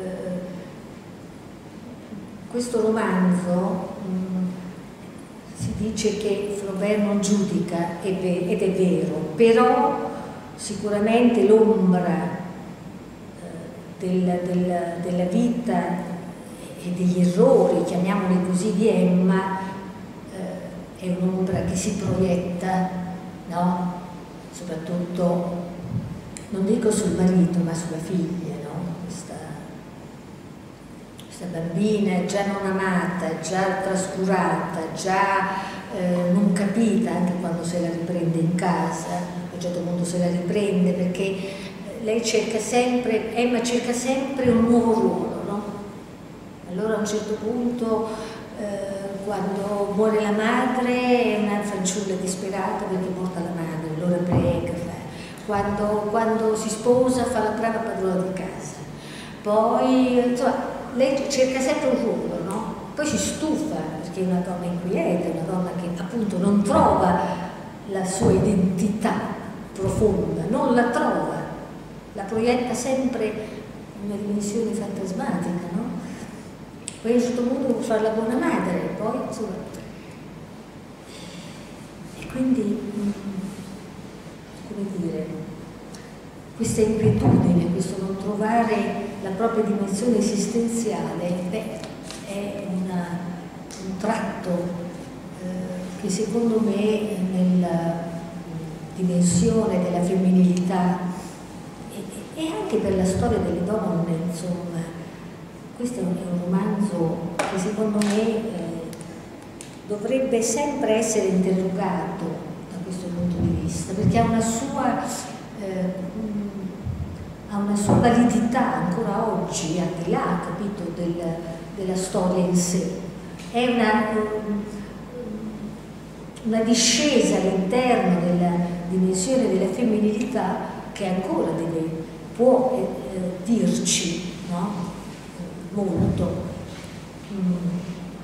[SPEAKER 1] questo romanzo mh, si dice che Flaubert non giudica, ed è vero, però sicuramente l'ombra eh, del, del, della vita e degli errori, chiamiamoli così, di Emma, eh, è un'ombra che si proietta, no? Soprattutto, non dico sul marito, ma sulla figlia, no? Questa, questa bambina già non amata, già trascurata, già eh, non capita, anche quando se la riprende in casa, a un certo punto se la riprende perché lei cerca sempre, Emma cerca sempre un nuovo ruolo. Allora a un certo punto, eh, quando muore la madre, è una fanciulla disperata perché porta la madre, allora prega, quando, quando si sposa fa la brava padrona di casa. Poi, insomma, lei cerca sempre un ruolo, no? Poi si stufa, perché è una donna inquieta, una donna che appunto non trova la sua identità profonda, non la trova, la proietta sempre in una dimensione fantasmatica, no? Poi a un certo punto può fare la buona madre, poi insomma. E quindi, come dire, questa inquietudine, questo non trovare la propria dimensione esistenziale, beh, è una, un tratto eh, che secondo me nella dimensione della femminilità e, e anche per la storia delle donne, insomma, questo è un, è un romanzo che secondo me eh, dovrebbe sempre essere interrogato da conformista, perché ha una sua, eh, ha una sua validità ancora oggi, al di là, capito, del, della storia in sé. È una, una discesa all'interno della dimensione della femminilità che ancora deve, può eh, dirci, no? Molto. Mm.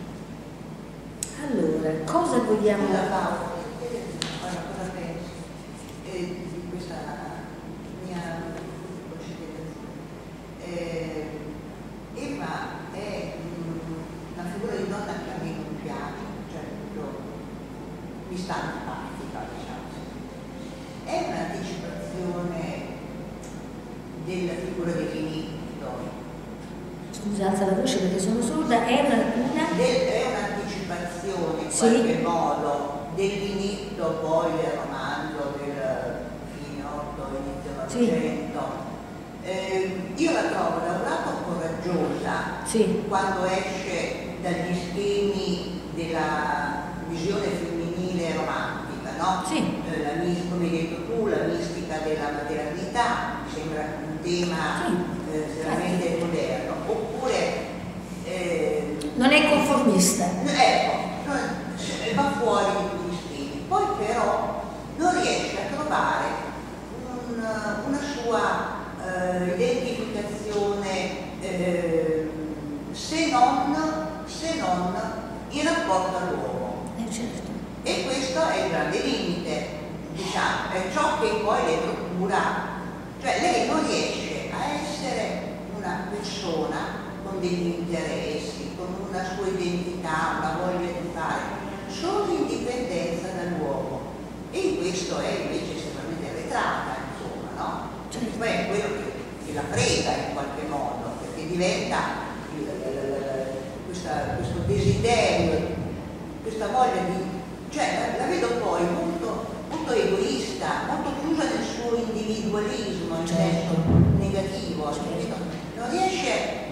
[SPEAKER 1] Allora, cosa vogliamo...
[SPEAKER 2] Scusa Paolo, cosa pensi eh, di questa mia considerazione? Eh, Eva è mh, una figura di donna che a me non piace, cioè proprio mi sta antipatica, diciamo. È un'anticipazione della figura dell'inizio.
[SPEAKER 1] Scusa, alza la voce perché sono sorda. È una... una...
[SPEAKER 2] Del, è un'anticipazione in
[SPEAKER 1] sì.
[SPEAKER 2] qualche modo dell'inizio poi del romanzo del fine otto, inizio novecento. Sì. Eh, io la trovo da un lato coraggiosa, sì, quando esce dagli schemi della visione femminile romantica, no?
[SPEAKER 1] Sì.
[SPEAKER 2] Eh, la, come hai detto tu, la mistica della maternità, mi sembra un tema sì. eh, estremamente sì. moderno. Oppure eh,
[SPEAKER 1] non è conformista.
[SPEAKER 2] Ecco, va fuori gli schemi. Poi però non riesce a trovare un, una sua eh, identificazione eh, se, non, se non in rapporto all'uomo.
[SPEAKER 1] Eh, certo.
[SPEAKER 2] E questo è il grande limite, diciamo, è ciò che poi le procura. Cioè lei non riesce a essere una persona con degli interessi, con una sua identità, una voglia di fare, solo in dipendenza dall'uomo. E in questo è invece estremamente arretrata, insomma, no? Cioè, poi è quello che, che la frega in qualche modo, perché diventa il, il, il, questa, questo desiderio, questa voglia di... cioè la, la vedo poi molto, molto egoista, molto chiusa nel suo individualismo, in senso negativo, non riesce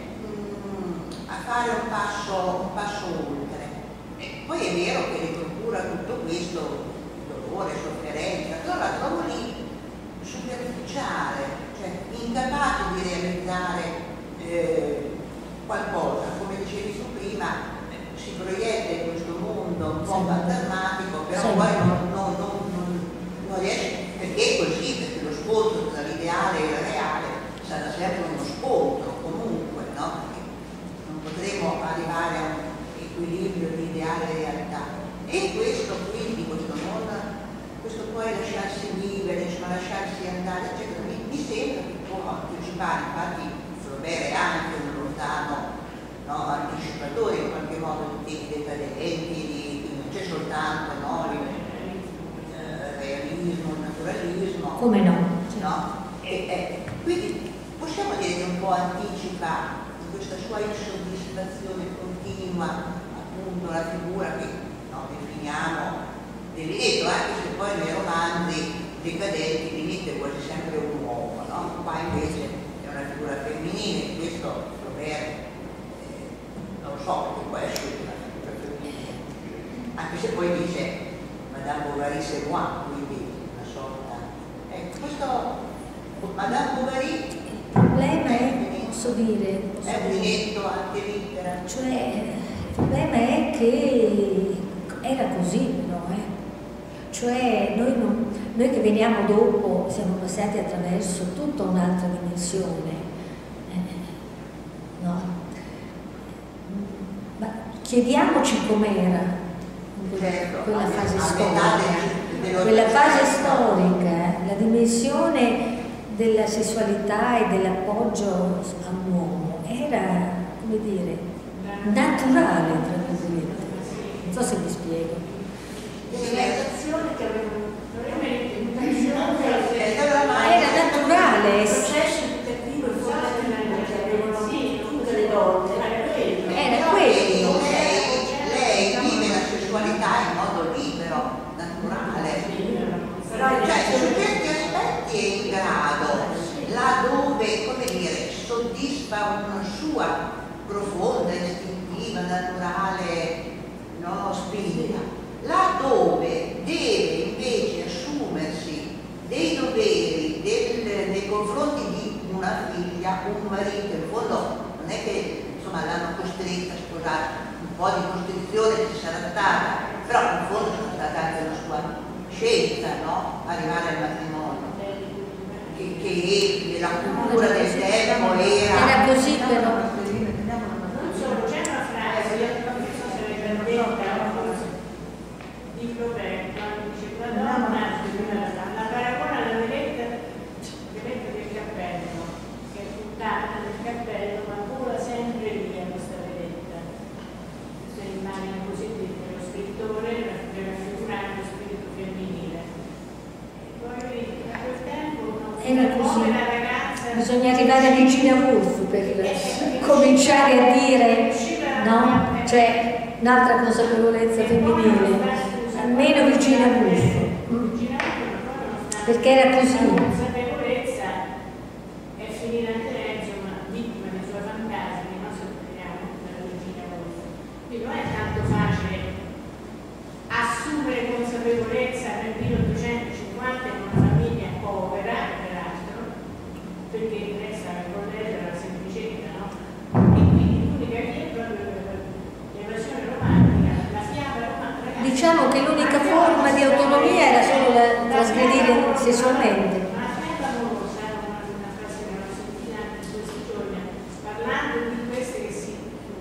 [SPEAKER 2] a fare un passo, un passo oltre. E poi è vero che le procura tutto questo, dolore, sofferenza, però la trovo lì superficiale, cioè incapace di realizzare eh, qualcosa. Come dicevi tu prima, si proietta in questo mondo un po' fantasmatico, però sì. poi non, non, non, non, non riesce, perché è così, perché lo scontro tra l'ideale e il reale sarà sempre uno scontro comunque, no? Potremo arrivare a un equilibrio di ideale e realtà. E questo quindi, questo non, questo poi lasciarsi vivere, insomma, lasciarsi andare, eccetera, mi, mi sembra che può anticipare. Infatti Flaubert è anche un lontano, no, anticipatore in qualche modo di temi decadenti, di, non c'è soltanto, no, il eh, realismo, il naturalismo.
[SPEAKER 1] Come no?
[SPEAKER 2] No? E, eh, quindi possiamo dire che un po' anticipa questa sua insoddisfazione continua, appunto la figura che no, definiamo dell'Eto, anche se poi nei romanzi decadenti l'Eto è quasi sempre un uomo, no? Qua invece è una figura femminile, questo Flaubert eh, non lo so perché può essere una figura femminile, anche se poi dice Madame Bovary c'est moi, quindi una sorta. Ecco, questo Madame Bovary
[SPEAKER 1] il problema è, posso dire, posso
[SPEAKER 2] è un inetto anche lettera.
[SPEAKER 1] Cioè, il problema è che era così, no? Eh? Cioè, noi, non, noi che veniamo dopo siamo passati attraverso tutta un'altra dimensione, eh, no? Ma chiediamoci com'era
[SPEAKER 2] certo,
[SPEAKER 1] quella fase
[SPEAKER 2] a
[SPEAKER 1] storica, quella fase storica, la dimensione della sessualità e dell'appoggio all'uomo era, come dire, naturale, tra virgolette. Non so se mi spiego.
[SPEAKER 3] L'organizzazione che avevano
[SPEAKER 1] era naturale.
[SPEAKER 4] Il processo educativo e formativo che avevano tutte le donne
[SPEAKER 1] era quello.
[SPEAKER 2] Lei, lei vive la sessualità in modo libero, naturale. Cioè, su certi aspetti è in grado, là dove, come dire, soddisfa una sua profonda, istintiva, naturale po' di costrizione ci sarà stata, però in fondo c'è stata anche una sua scelta, no? Arrivare al matrimonio, che, che la cultura del tempo era...
[SPEAKER 1] Era così però.
[SPEAKER 3] Non solo, c'è una frase, io non so se l'hai detta, di Flaubert, quando dice la donna, la paragona la vedetta, vedetta del cappello, che è puntata nel cappello, ma vola sempre via questa vedetta. Questo è l'immagine cosiddetta dello scrittore, per raffigurare lo spirito femminile. Poi a quel tempo
[SPEAKER 1] Era così.
[SPEAKER 3] la ragazza...
[SPEAKER 1] Bisogna arrivare a Virginia Woolf per cominciare a dire, no? C'è un'altra consapevolezza femminile. Almeno Virginia Woolf, perché era così.
[SPEAKER 3] La consapevolezza è finita anche lei, insomma, vittima dei suoi fantasmi, no? Se parliamo della Virginia Woolf. Quindi non è tanto facile assumere consapevolezza nel milleottocentocinquanta in una famiglia povera, peraltro, perché interessa la colletta era semplicetta, no? E quindi l'unica via è proprio l'evasione romantica, la fiaba romantica.
[SPEAKER 1] Diciamo che l'unica forma di autonomia era solo la trasgredire sessualmente.
[SPEAKER 3] Ma la fiaba amorosa è una, una frase che ho sentito anche in questi giorni, parlando di queste che si,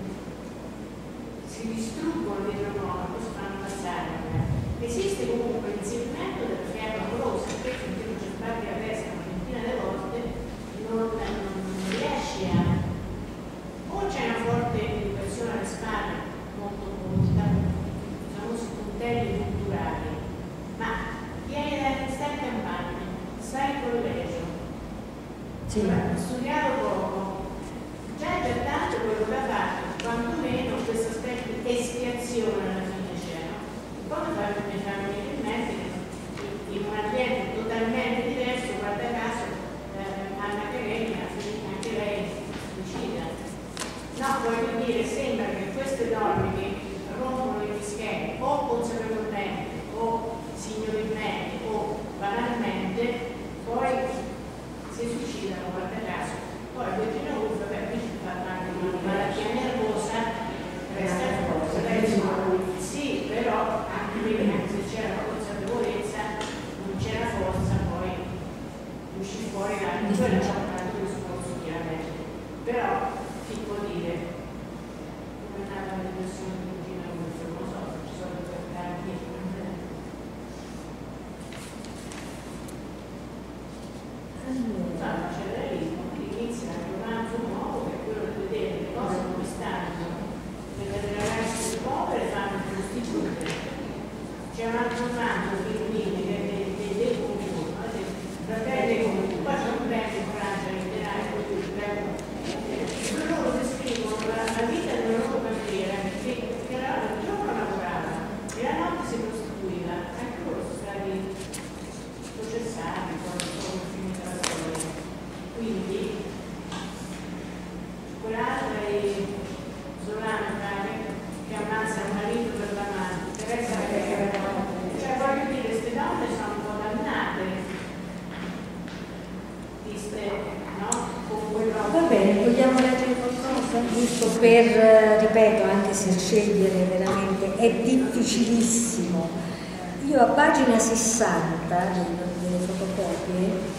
[SPEAKER 3] si distruggono dietro l'uomo, poi si fanno passare. Esiste comunque l'inserimento della fiaba amorosa, che sentiamo cercare a destra una ventina di volte, non, non riesci a... o c'è una forte educazione alle spalle, molto molta, puntelli culturali, ma vieni da stai in campagna, stai in collegio,
[SPEAKER 1] Sì.
[SPEAKER 3] studiato poco, già è tanto quello che ha fatto, quantomeno questo aspetto di espiazione alla fine c'è, no? Poi mi fa venire in mente che in un ambiente totalmente diverso, guarda caso, eh, Anna Karenina ha finito anche lei suicida. No, voglio dire, sembra che queste donne che rompono gli schemi o consapevolmente o signorilmente o banalmente poi si suicidano, guarda caso. Poi Virginia Woolf, beh, qui si fa anche una malattia nervosa, resta forza, sì, però anche lì, anche se c'era la consapevolezza, non c'era forza poi uscire fuori da quello c'è un altro discorso chiaramente, però ti può dire come è nata la depressione di Virginia Woolf, non lo so, ci sono per tanti. Allora, c'è il realismo, quindi inizia un romanzo nuovo che è quello di vedere le cose come stanno, perché le ragazze povere fanno il prostitute. C'è un altro romanzo femminile che è dei dei Concours, fratelli dei Concours, poi c'è un premio in Francia letterario, loro descrivono la, la vita della loro carriera, che, che la, il giorno lavorava e la notte si prostituiva, anche loro sono stati processati quando sono finita la storia. Quindi quell'altra è Solano che ammazza il marito per l'amante, Teresa Rivera. Cioè voglio dire, queste donne sono un po' dannate, viste, no? Con quello.
[SPEAKER 1] Va bene, vogliamo leggere qualcosa? Giusto per, eh, ripeto, anche se scegliere veramente è difficilissimo. Io a pagina sessanta delle, delle fotocopie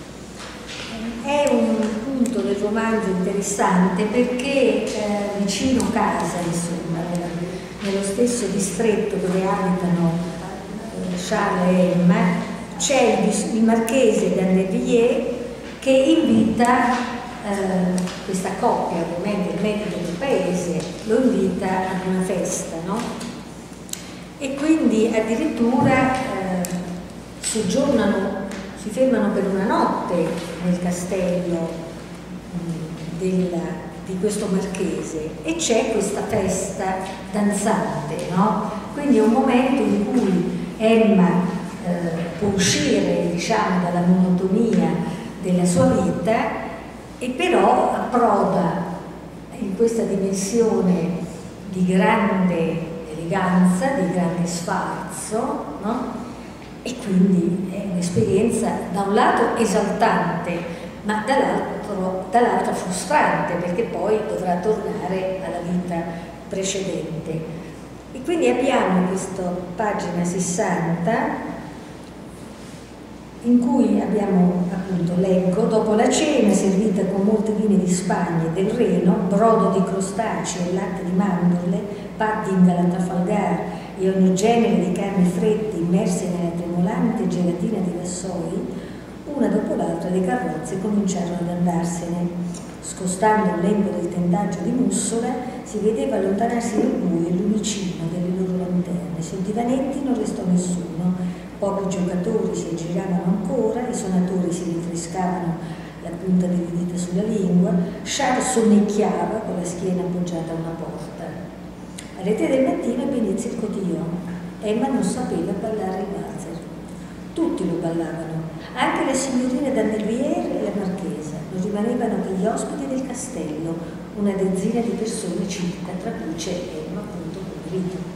[SPEAKER 1] è un punto del romanzo interessante perché eh, vicino casa, insomma, nella, nello stesso distretto dove abitano eh, Charles e Emma, c'è il, il marchese d'Annevilliers che invita eh, questa coppia, ovviamente il medico del paese, lo invita ad una festa, no? E quindi addirittura eh, soggiornano, si fermano per una notte nel castello mh, della, di questo marchese e c'è questa festa danzante, no? Quindi è un momento in cui Emma eh, può uscire, diciamo, dalla monotonia della sua vita e però approda in questa dimensione di grande eleganza, di grande sfarzo, no? E quindi è un'esperienza da un lato esaltante, ma dall'altro, dall'altro frustrante, perché poi dovrà tornare alla vita precedente. E quindi abbiamo questa pagina sessanta in cui abbiamo, appunto, leggo: dopo la cena servita con molti vini di Spagna e del Reno, brodo di crostacei e latte di mandorle, pudding alla Trafalgar e ogni genere di carni fredde immerse nella tremolante gelatina di vassoi, una dopo l'altra le carrozze cominciarono ad andarsene. Scostando il lembo del tentaggio di mussola, si vedeva allontanarsi nel buio il lumicino delle loro lanterne. Sui divanetti non restò nessuno. Pochi giocatori si aggiravano ancora, i suonatori si rinfrescavano la punta delle dita sulla lingua, Charles sonnecchiava con la schiena appoggiata a una porta. Alle tre del mattino ebbe inizio il cotillon. Emma non sapeva ballare il valzer. Tutti lo ballavano, anche la signorina Dannelliere e la marchesa. Non rimanevano che gli ospiti del castello, una dozzina di persone circa, tra cui c'è Emma, appunto, con marito.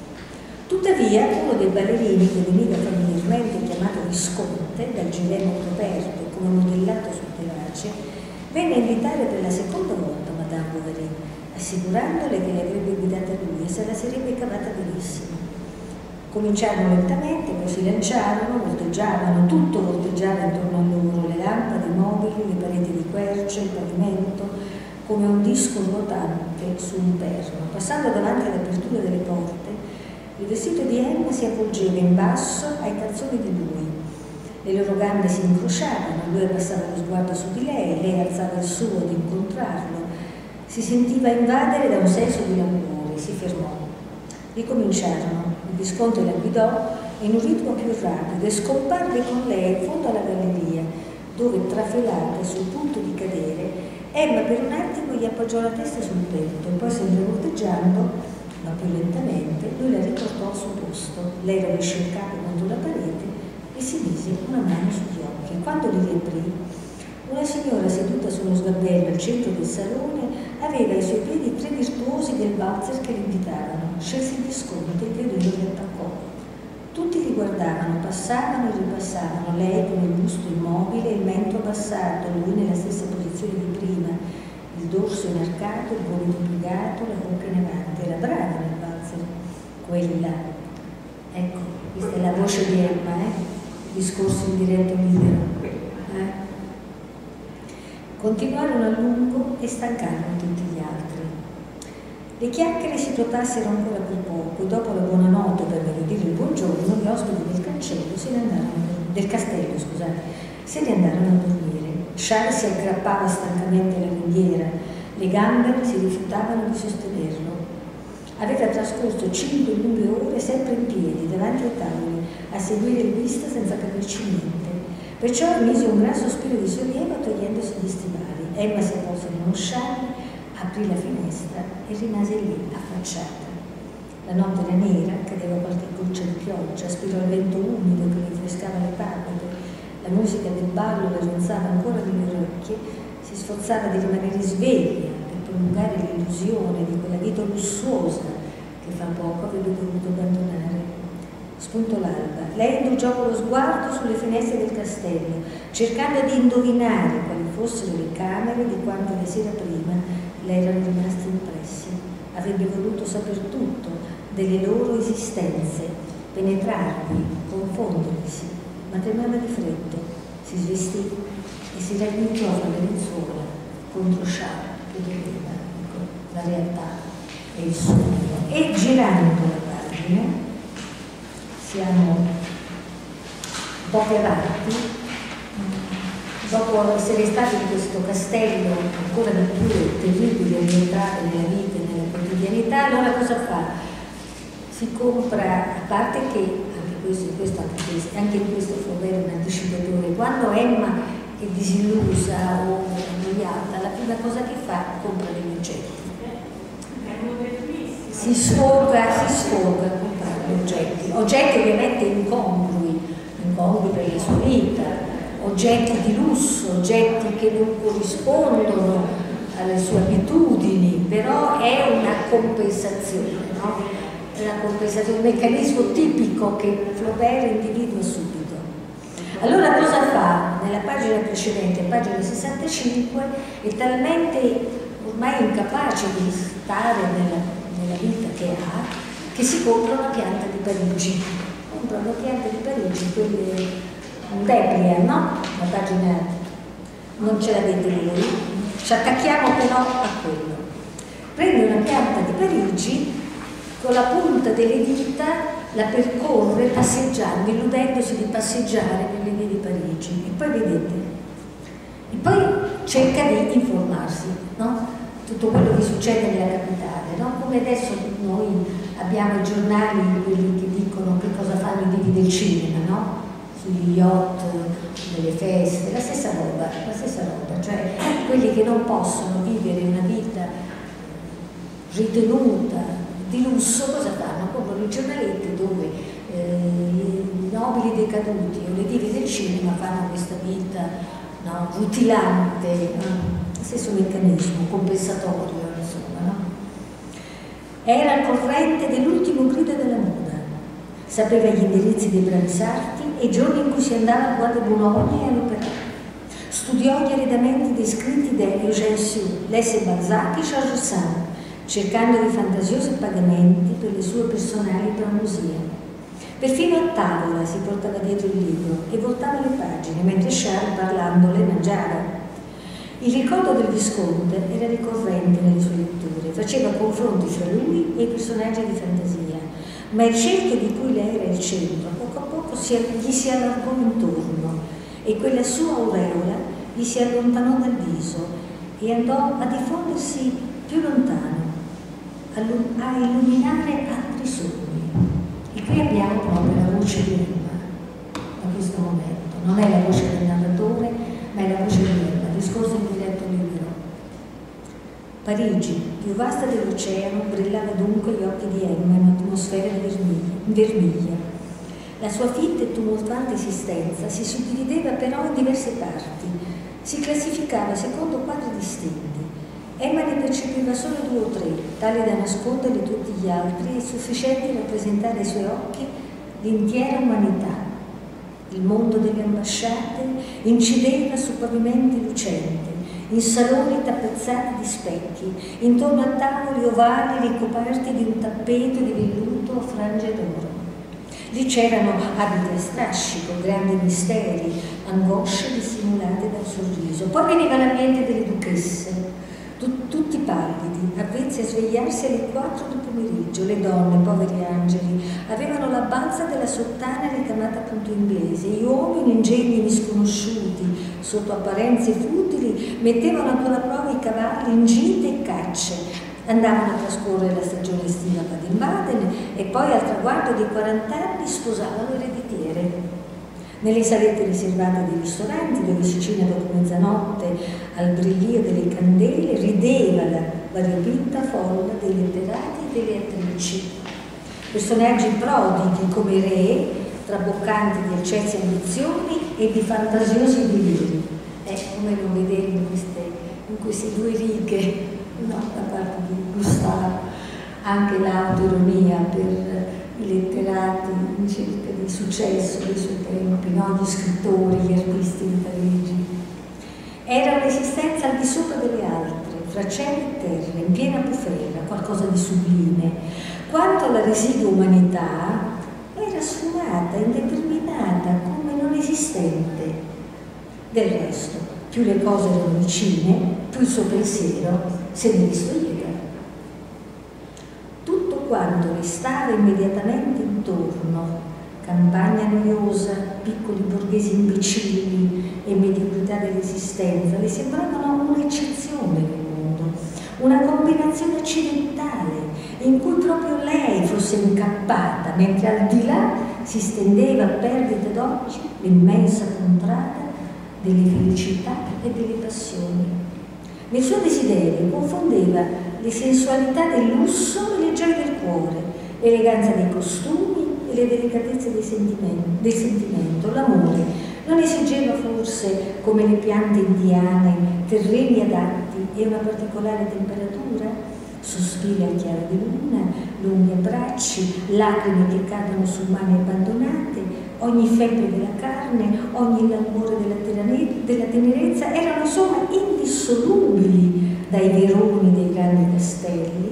[SPEAKER 1] Tuttavia, uno dei ballerini, che veniva familiarmente chiamato Visconte, dal gilet molto aperto e come modellato sul telace, venne a invitare per la seconda volta Madame Bovary, assicurandole che le avrebbe guidata lui e se la sarebbe cavata benissimo. Cominciarono lentamente, poi si lanciarono, volteggiavano, tutto volteggiava intorno a loro, le lampade, i mobili, le pareti di quercia, il pavimento, come un disco ruotante su un perno. Passando davanti all'apertura delle porte, il vestito di Emma si avvolgeva in basso ai calzoni di lui. Le loro gambe si incrociavano, lui abbassava lo sguardo su di lei, lei alzava il suo ad incontrarlo. Si sentiva invadere da un senso di languore, si fermò. Ricominciarono. Il Visconte la guidò in un ritmo più rapido e scomparve con lei in fondo alla galleria, dove, trafelata sul punto di cadere, Emma per un attimo gli appoggiò la testa sul petto e poi, sempre volteggiando, ma più lentamente, lui la riportò al suo posto. Lei rovesciò il capo contro la parete e si mise una mano sugli occhi. Quando li riaprì, una signora seduta su uno sgabello al centro del salone aveva ai suoi piedi tre virtuosi del valzer che l'invitavano. Scelse il Visconte e il violino li attaccò. Tutti li guardavano, passavano e ripassavano, lei con il busto immobile, il mento abbassato, lui nella stessa posizione di prima, il dorso inarcato, il gomito piegato, la bocca in avanti. Era brava nel valzer, quella. Ecco, questa è la voce di Emma, eh? Discorso in diretto libero. Eh? Continuarono a lungo e stancarono tutti gli altri. Le chiacchiere si protrassero ancora per poco e dopo la buonanotte, per meglio dire il buongiorno, gli ospiti del cancello se ne andarono, del castello, scusate, se ne andarono a dormire. Charles si aggrappava stancamente alla ringhiera, le gambe si rifiutavano di sostenerlo. Aveva trascorso cinque lunghe ore sempre in piedi, davanti ai tavoli, a seguire il vista senza capirci niente. Perciò emise un gran sospiro di sollievo togliendosi gli stivali. Emma si avvolse in uno scialle, aprì la finestra e rimase lì, affacciata. La notte era nera, cadeva qualche goccia di pioggia, aspirò il vento umido che le rinfrescava le palpebre, la musica del ballo le ronzava ancora nelle orecchie, si sforzava di rimanere sveglia per prolungare l'illusione di quella vita lussuosa che fra poco avrebbe dovuto abbandonare. Spuntò l'alba. Lei indugiò con lo sguardo sulle finestre del castello, cercando di indovinare quali fossero le camere di quanto la sera prima le erano rimaste impressi. Avrebbe voluto saper tutto delle loro esistenze, penetrarvi, confondersi, ma tremava di freddo. Si svestì e si ragguigiò alle lenzuola contro Charles che dormiva. Ecco, la realtà e il sogno. E girando la pagina, siamo un po' più avanti, dopo essere stati in questo castello ancora di più terribile, rientrate nella vita e nella quotidianità, allora cosa fa? Si compra, a parte che anche questo, questo anche, questo, anche in questo Flaubert è un anticipatore, quando Emma è disillusa o annoiata, la prima cosa che fa compra degli oggetti. Si sfoga, si sfoga a comprare oggetti, oggetti ovviamente incongrui, incongrui per la sua vita, oggetti di lusso, oggetti che non corrispondono alle sue abitudini, però è una compensazione, no? È una compensazione, un meccanismo tipico che Flaubert individua subito. Allora cosa fa? Nella pagina precedente, pagina sessantacinque, è talmente ormai incapace di stare nella, nella della vita che ha, che si compra una pianta di Parigi. Compra una pianta di Parigi, quelle un Deplier, no? La pagina non ce l'avete voi, ci attacchiamo però a quello. Prende una pianta di Parigi, con la punta delle dita la percorre passeggiando, illudendosi di passeggiare nelle vie di Parigi. E poi vedete, e poi cerca di informarsi, no? Tutto quello che succede nella capitale, no? Come adesso noi abbiamo i giornali, quelli che dicono che cosa fanno i divi del cinema, no? Sugli yacht, nelle feste, la stessa roba, la stessa roba, cioè quelli che non possono vivere una vita ritenuta di lusso, cosa fanno? Comprano i giornaletti dove eh, i nobili decaduti o le dive del cinema fanno questa vita, no, rutilante, no? Stesso meccanismo compensatorio, insomma, no? Era al corrente dell'ultimo grido della moda, sapeva gli indirizzi dei bravi sarti e i giorni in cui si andava a Bois de Boulogne e all'Opéra. Studiò gli arredamenti descritti da Eugène Sue, lesse Balzac e Georges Sand, cercando di fantasiosi pagamenti per le sue personali bramosie. Perfino a tavola si portava dietro il libro e voltava le pagine, mentre Charles, parlandole, mangiava. Il ricordo del Visconte era ricorrente nelle sue letture, faceva confronti fra lui e i personaggi di fantasia, ma il cerchio di cui lei era il centro, poco a poco si, gli si allargò intorno e quella sua aureola gli si allontanò dal viso e andò a diffondersi più lontano, a illuminare altri sogni. E qui abbiamo proprio la voce di Emma, da questo momento. Non è la voce del narratore, ma è la voce di Emma, discorso in diretto libero. Parigi, più vasta dell'oceano, brillava dunque agli occhi di Emma in un'atmosfera di vermiglia. La sua fitta e tumultuante esistenza si suddivideva però in diverse parti, si classificava secondo quadri distinti. Emma ne percepiva solo due o tre, tali da nascondere tutti gli altri e sufficienti a rappresentare ai suoi occhi l'intera umanità. Il mondo delle ambasciate incideva su pavimenti lucenti, in saloni tappezzati di specchi, intorno a tavoli ovali ricoperti di un tappeto di velluto a frange d'oro. Lì c'erano abiti a strascico, grandi misteri, angosce dissimulate dal sorriso. Poi veniva l'ambiente delle duchesse, tutti pallidi, avvezzi a svegliarsi alle quattro del pomeriggio. Le donne, poveri angeli, avevano la balza della sottana ricamata a punto inglese. Gli uomini, ingegni e misconosciuti, sotto apparenze futili, mettevano ancora a prova i cavalli in gite e cacce. Andavano a trascorrere la stagione estiva a Baden-Baden e poi al traguardo dei quaranta anni sposavano ereditiere. Nelle salette riservate dei ristoranti, dove si cena dopo mezzanotte al brillio delle candele, rideva la variopinta folla dei letterati e delle attrici. Personaggi prodighi come re, traboccanti di eccessi ambizioni e di fantasiosi deliri. È come non vedere in queste, in queste due righe, no, da parte di Gustave, anche l'autoironia per i letterati in cerca di successo dei suoi tempi, no? Gli scrittori, gli artisti di Parigi. Era un'esistenza al di sopra delle altre, fra cielo e terra, in piena bufera, qualcosa di sublime. Quanto alla residua umanità, era sfumata, indeterminata, come non esistente. Del resto, più le cose erano vicine, più il suo pensiero se ne distoglieva. Quanto restava immediatamente intorno, campagna noiosa, piccoli borghesi imbecilli e mediocrità dell'esistenza, le sembravano un'eccezione nel mondo, una combinazione accidentale in cui proprio lei fosse incappata, mentre al di là si stendeva a perdita d'occhio l'immensa contrada delle felicità e delle passioni. Nel suo desiderio confondeva le sensualità del lusso e le gioie del cuore, l'eleganza dei costumi e le delicatezze dei sentimenti, del sentimento. L'amore non esigeva forse, come le piante indiane, terreni adatti e una particolare temperatura? Sospiri al chiaro di luna, lunghi abbracci, lacrime che cadono su mani abbandonate, ogni febbre della carne, ogni languore della, della tenerezza erano insomma indissolubili dai veroni dei grandi castelli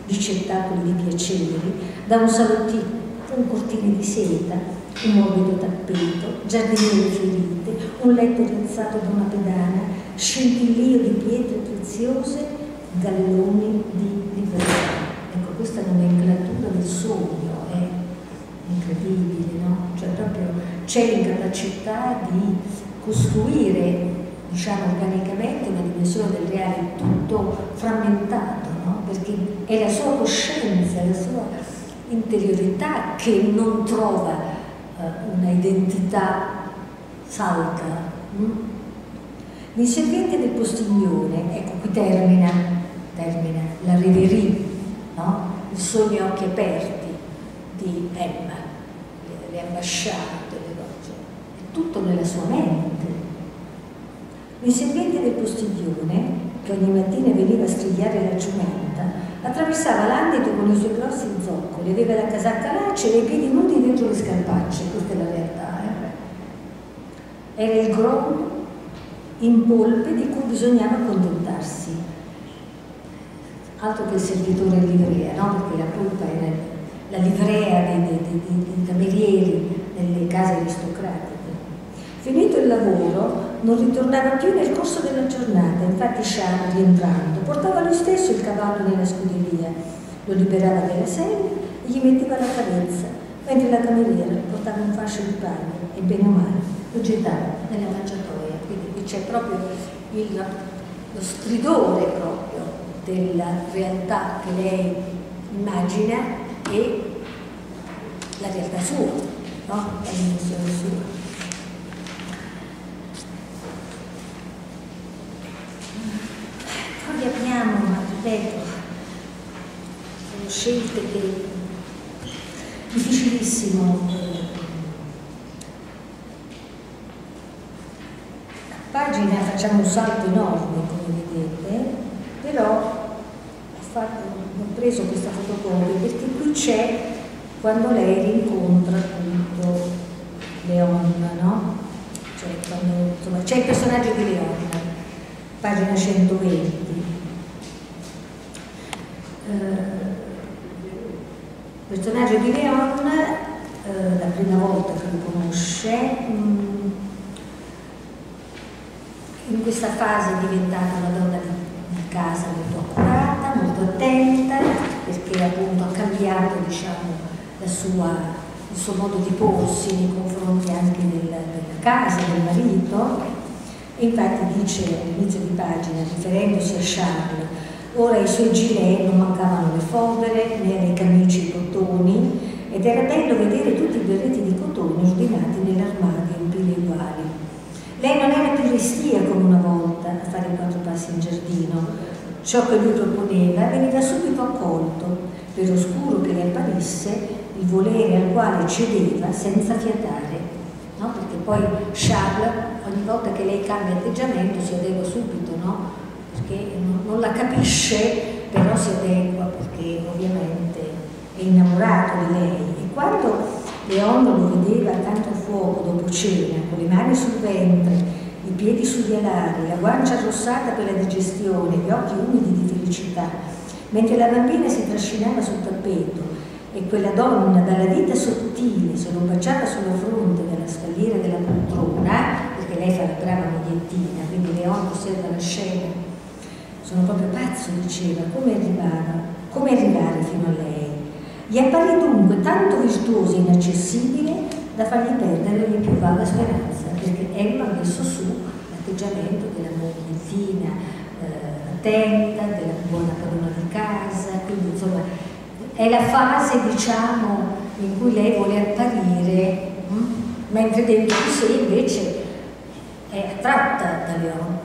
[SPEAKER 1] di cettacoli di piaceri, da un salottino, un cortile di seta, un morbido tappeto, giardiniere fiorite, un letto rialzato da una pedana, scintillio di pietre preziose, galloni di livrea. Ecco, questa nomenclatura del sogno è incredibile, no? Cioè proprio c'è l'incapacità di costruire, diciamo, organicamente una dimensione del reale tutto frammentato, no? Perché è la sua coscienza, la sua interiorità che non trova uh, una identità salda. Mm? L'inserviente del postiglione, ecco qui termina, termina la rêverie, no? Il sogno a occhi aperti di Emma, le, le ambasciate, le cose, è tutto nella sua mente. L'inserviente del postiglione, che ogni mattina veniva a strigliare la giumenta, attraversava l'andito con i suoi grossi zoccoli, aveva la casacca lacera e i piedi nudi dentro le scarpacce, questa è la realtà. Eh? Era il gromo in polpe di cui bisognava accontentarsi, altro che il servitore in livrea, no? Perché la polpa era la livrea dei, dei, dei, dei camerieri nelle case aristocratiche. Finito il lavoro non ritornava più nel corso della giornata, infatti Charles, rientrando, portava lui stesso il cavallo nella scuderia, lo liberava dalla sella e gli metteva la carezza, mentre la cameriera portava un fascio di pane e bene o male lo gettava nella mangiatoia. Quindi qui c'è proprio il, lo stridore proprio della realtà che lei immagina e la realtà sua, no? La dimensione sua. Poi abbiamo, ma ripeto, sono scelte che difficilissimo. A pagina facciamo un salto enorme, come vedete, però ho, fatto, ho preso questa fotocopia perché qui c'è quando lei rincontra appunto Leonna, no? Cioè quando, insomma, c'è il personaggio di Leonna, pagina centoventi. Il personaggio di Leonna, eh, la prima volta che lo conosce, mh, in questa fase è diventata una donna di, di casa molto accurata, molto attenta, perché appunto ha cambiato, diciamo, la sua, il suo modo di porsi nei confronti anche del, della casa, del marito. E infatti dice all'inizio di pagina, riferendosi a Charles, ora i suoi gilet non mancavano le fodere né le camicie i bottoni, ed era bello vedere tutti i berretti di cotone ordinati nell'armadio in pile uguali. Lei non era più restia come una volta a fare i quattro passi in giardino. Ciò che lui proponeva veniva subito accolto, per oscuro che le apparisse il volere al quale cedeva senza fiatare, no? Perché poi Charles, ogni volta che lei cambia atteggiamento, si adegua subito, no? Perché non, non la capisce, però si adegua perché ovviamente è innamorato di lei. E quando Leonna lo vedeva accanto al fuoco dopo cena, con le mani sul ventre, i piedi sugli alari, la guancia arrossata per la digestione, gli occhi umidi di felicità, mentre la bambina si trascinava sul tappeto e quella donna dalla vita sottile se lo baciava sulla fronte dalla spalliera della poltrona, perché lei fa la brava mogliettina, quindi Leonna osserva la scena. Sono proprio pazzo, diceva, come arrivare, come arrivare fino a lei. Gli apparì dunque tanto virtuoso e inaccessibile da fargli perdere ogni più vaga speranza, perché Emma ha messo su l'atteggiamento della mogliettina eh, attenta, della buona padrona di casa, quindi insomma è la fase, diciamo, in cui lei vuole apparire, hm? mentre dentro di sé invece è attratta da Leonna.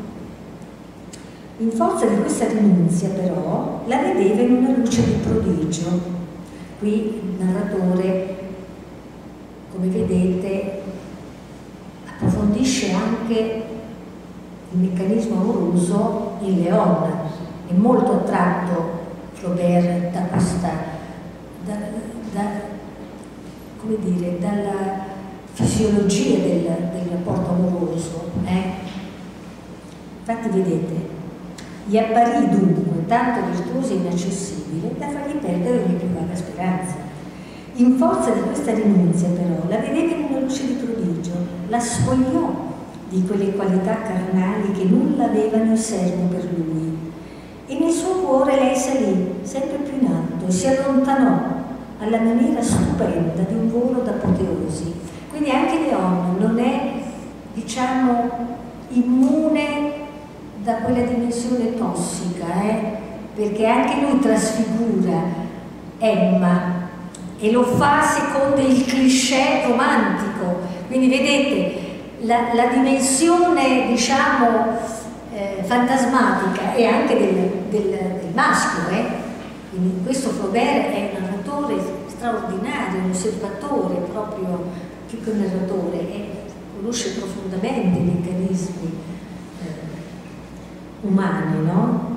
[SPEAKER 1] In forza di questa rinunzia, però, la vedeva in una luce di prodigio. Qui il narratore, come vedete, approfondisce anche il meccanismo amoroso in Leonna. È molto attratto Flaubert da questa, da, da, come dire, dalla fisiologia del, del rapporto amoroso. Eh? Infatti vedete, gli apparì dunque tanto virtuosa e inaccessibile da fargli perdere ogni più vaga speranza. In forza di questa rinunzia, però, la vedeva in una luce di prodigio, la spogliò di quelle qualità carnali che nulla avevano in serbo per lui. E nel suo cuore lei salì sempre più in alto e si allontanò alla maniera stupenda di un volo d'apoteosi. Quindi anche Leon non è, diciamo, immune da quella dimensione tossica, eh? Perché anche lui trasfigura Emma e lo fa secondo il cliché romantico. Quindi vedete la, la dimensione, diciamo, eh, fantasmatica e anche del, del, del maschio. Eh? Quindi questo Flaubert è un narratore straordinario, un osservatore proprio più che un narratore, e conosce profondamente i meccanismi eh, umani, no?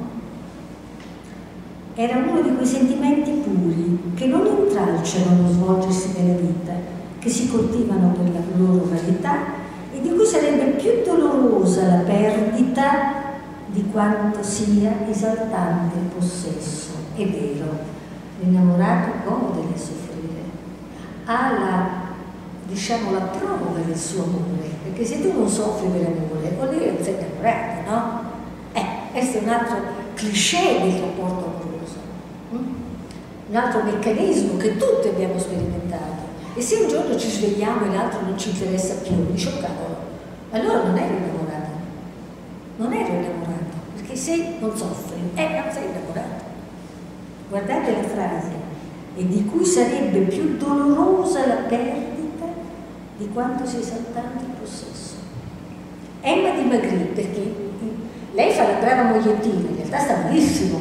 [SPEAKER 1] Era uno di quei sentimenti puri che non intralciano lo svolgersi della vita, che si coltivano per la loro varietà e di cui sarebbe più dolorosa la perdita di quanto sia esaltante il possesso. È vero, l'innamorato gode del soffrire, ha la, diciamo, la prova del suo amore, perché se tu non soffri per amore, vuol dire che non sei innamorato, no? Eh, questo è un altro cliché del rapporto amoroso, mm? un altro meccanismo che tutti abbiamo sperimentato. E se un giorno ci svegliamo e l'altro non ci interessa più, dici oh cavolo, allora non ero innamorata, non ero innamorata, perché se non soffri, eh, non sei innamorato. Guardate la frase, e di cui sarebbe più dolorosa la perdita di quanto sia esaltante il possesso. Emma dimagrì perché lei fa la brava mogliettina, in realtà sta malissimo,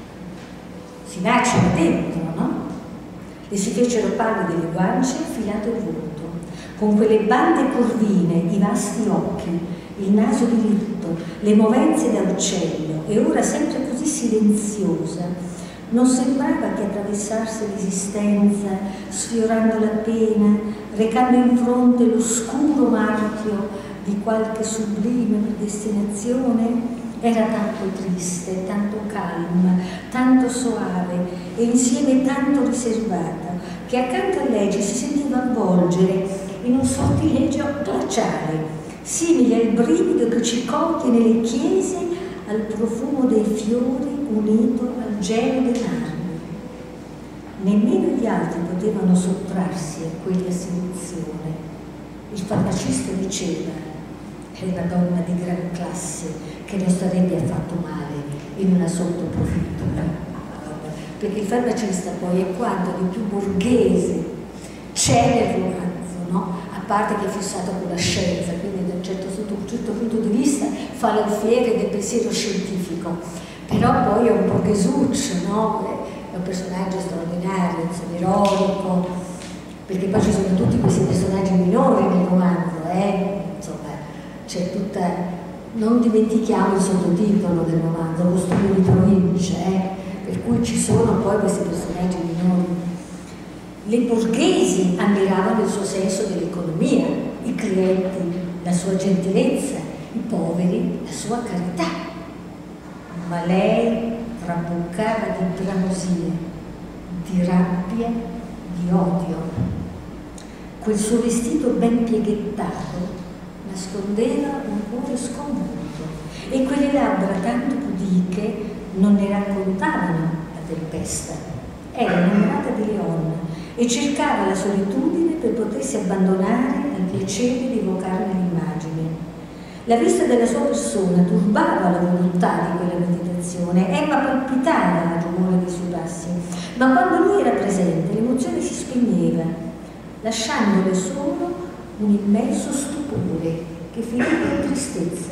[SPEAKER 1] si macina dentro, no? Le si fecero pallide le guance e affilato il volto, con quelle bande corvine, i vasti occhi, il naso diritto, le movenze da uccello, e ora sempre così silenziosa. Non sembrava che attraversasse l'esistenza, sfiorando la pena, recando in fronte l'oscuro marchio di qualche sublime predestinazione. Era tanto triste, tanto calma, tanto soave e insieme tanto riservata, che accanto a lei ci si sentiva avvolgere in un sortileggio glaciale, simile al brivido che ci coglie nelle chiese al profumo dei fiori unito al gelo dell'arbore. Nemmeno gli altri potevano sottrarsi a quella seduzione. Il farmacista diceva: è una donna di gran classe che non starebbe affatto male in una sottoprefettura. Perché il farmacista poi è quanto di più borghese c'è nel romanzo, no? A parte che è fissato con la scienza, quindi da un certo, sotto un certo punto di vista fa l'alfiere del pensiero scientifico, però poi è un borghesuccio, no? È un personaggio straordinario, insomma, eroico, perché poi ci sono tutti questi personaggi minori nel romanzo, eh? Insomma, c'è tutta, non dimentichiamo il sottotitolo del romanzo, Costume di provincia, eh? Per cui ci sono poi questi personaggi minori. Le borghesi ammiravano il suo senso dell'economia, i clienti la sua gentilezza, i poveri la sua carità, ma lei traboccava di bramosia, di rabbia, di odio. Quel suo vestito ben pieghettato nascondeva un cuore sconvolto e quelle labbra tanto pudiche non ne raccontavano la tempesta. Era innamorata di Leon e cercava la solitudine per potersi abbandonare al piacere di evocarne l'immagine. La vista della sua persona turbava la volontà di quella meditazione. Emma palpitava al rumore dei suoi passi, ma quando lui era presente l'emozione si spegneva, lasciandole solo un immenso stupore che finiva in tristezza.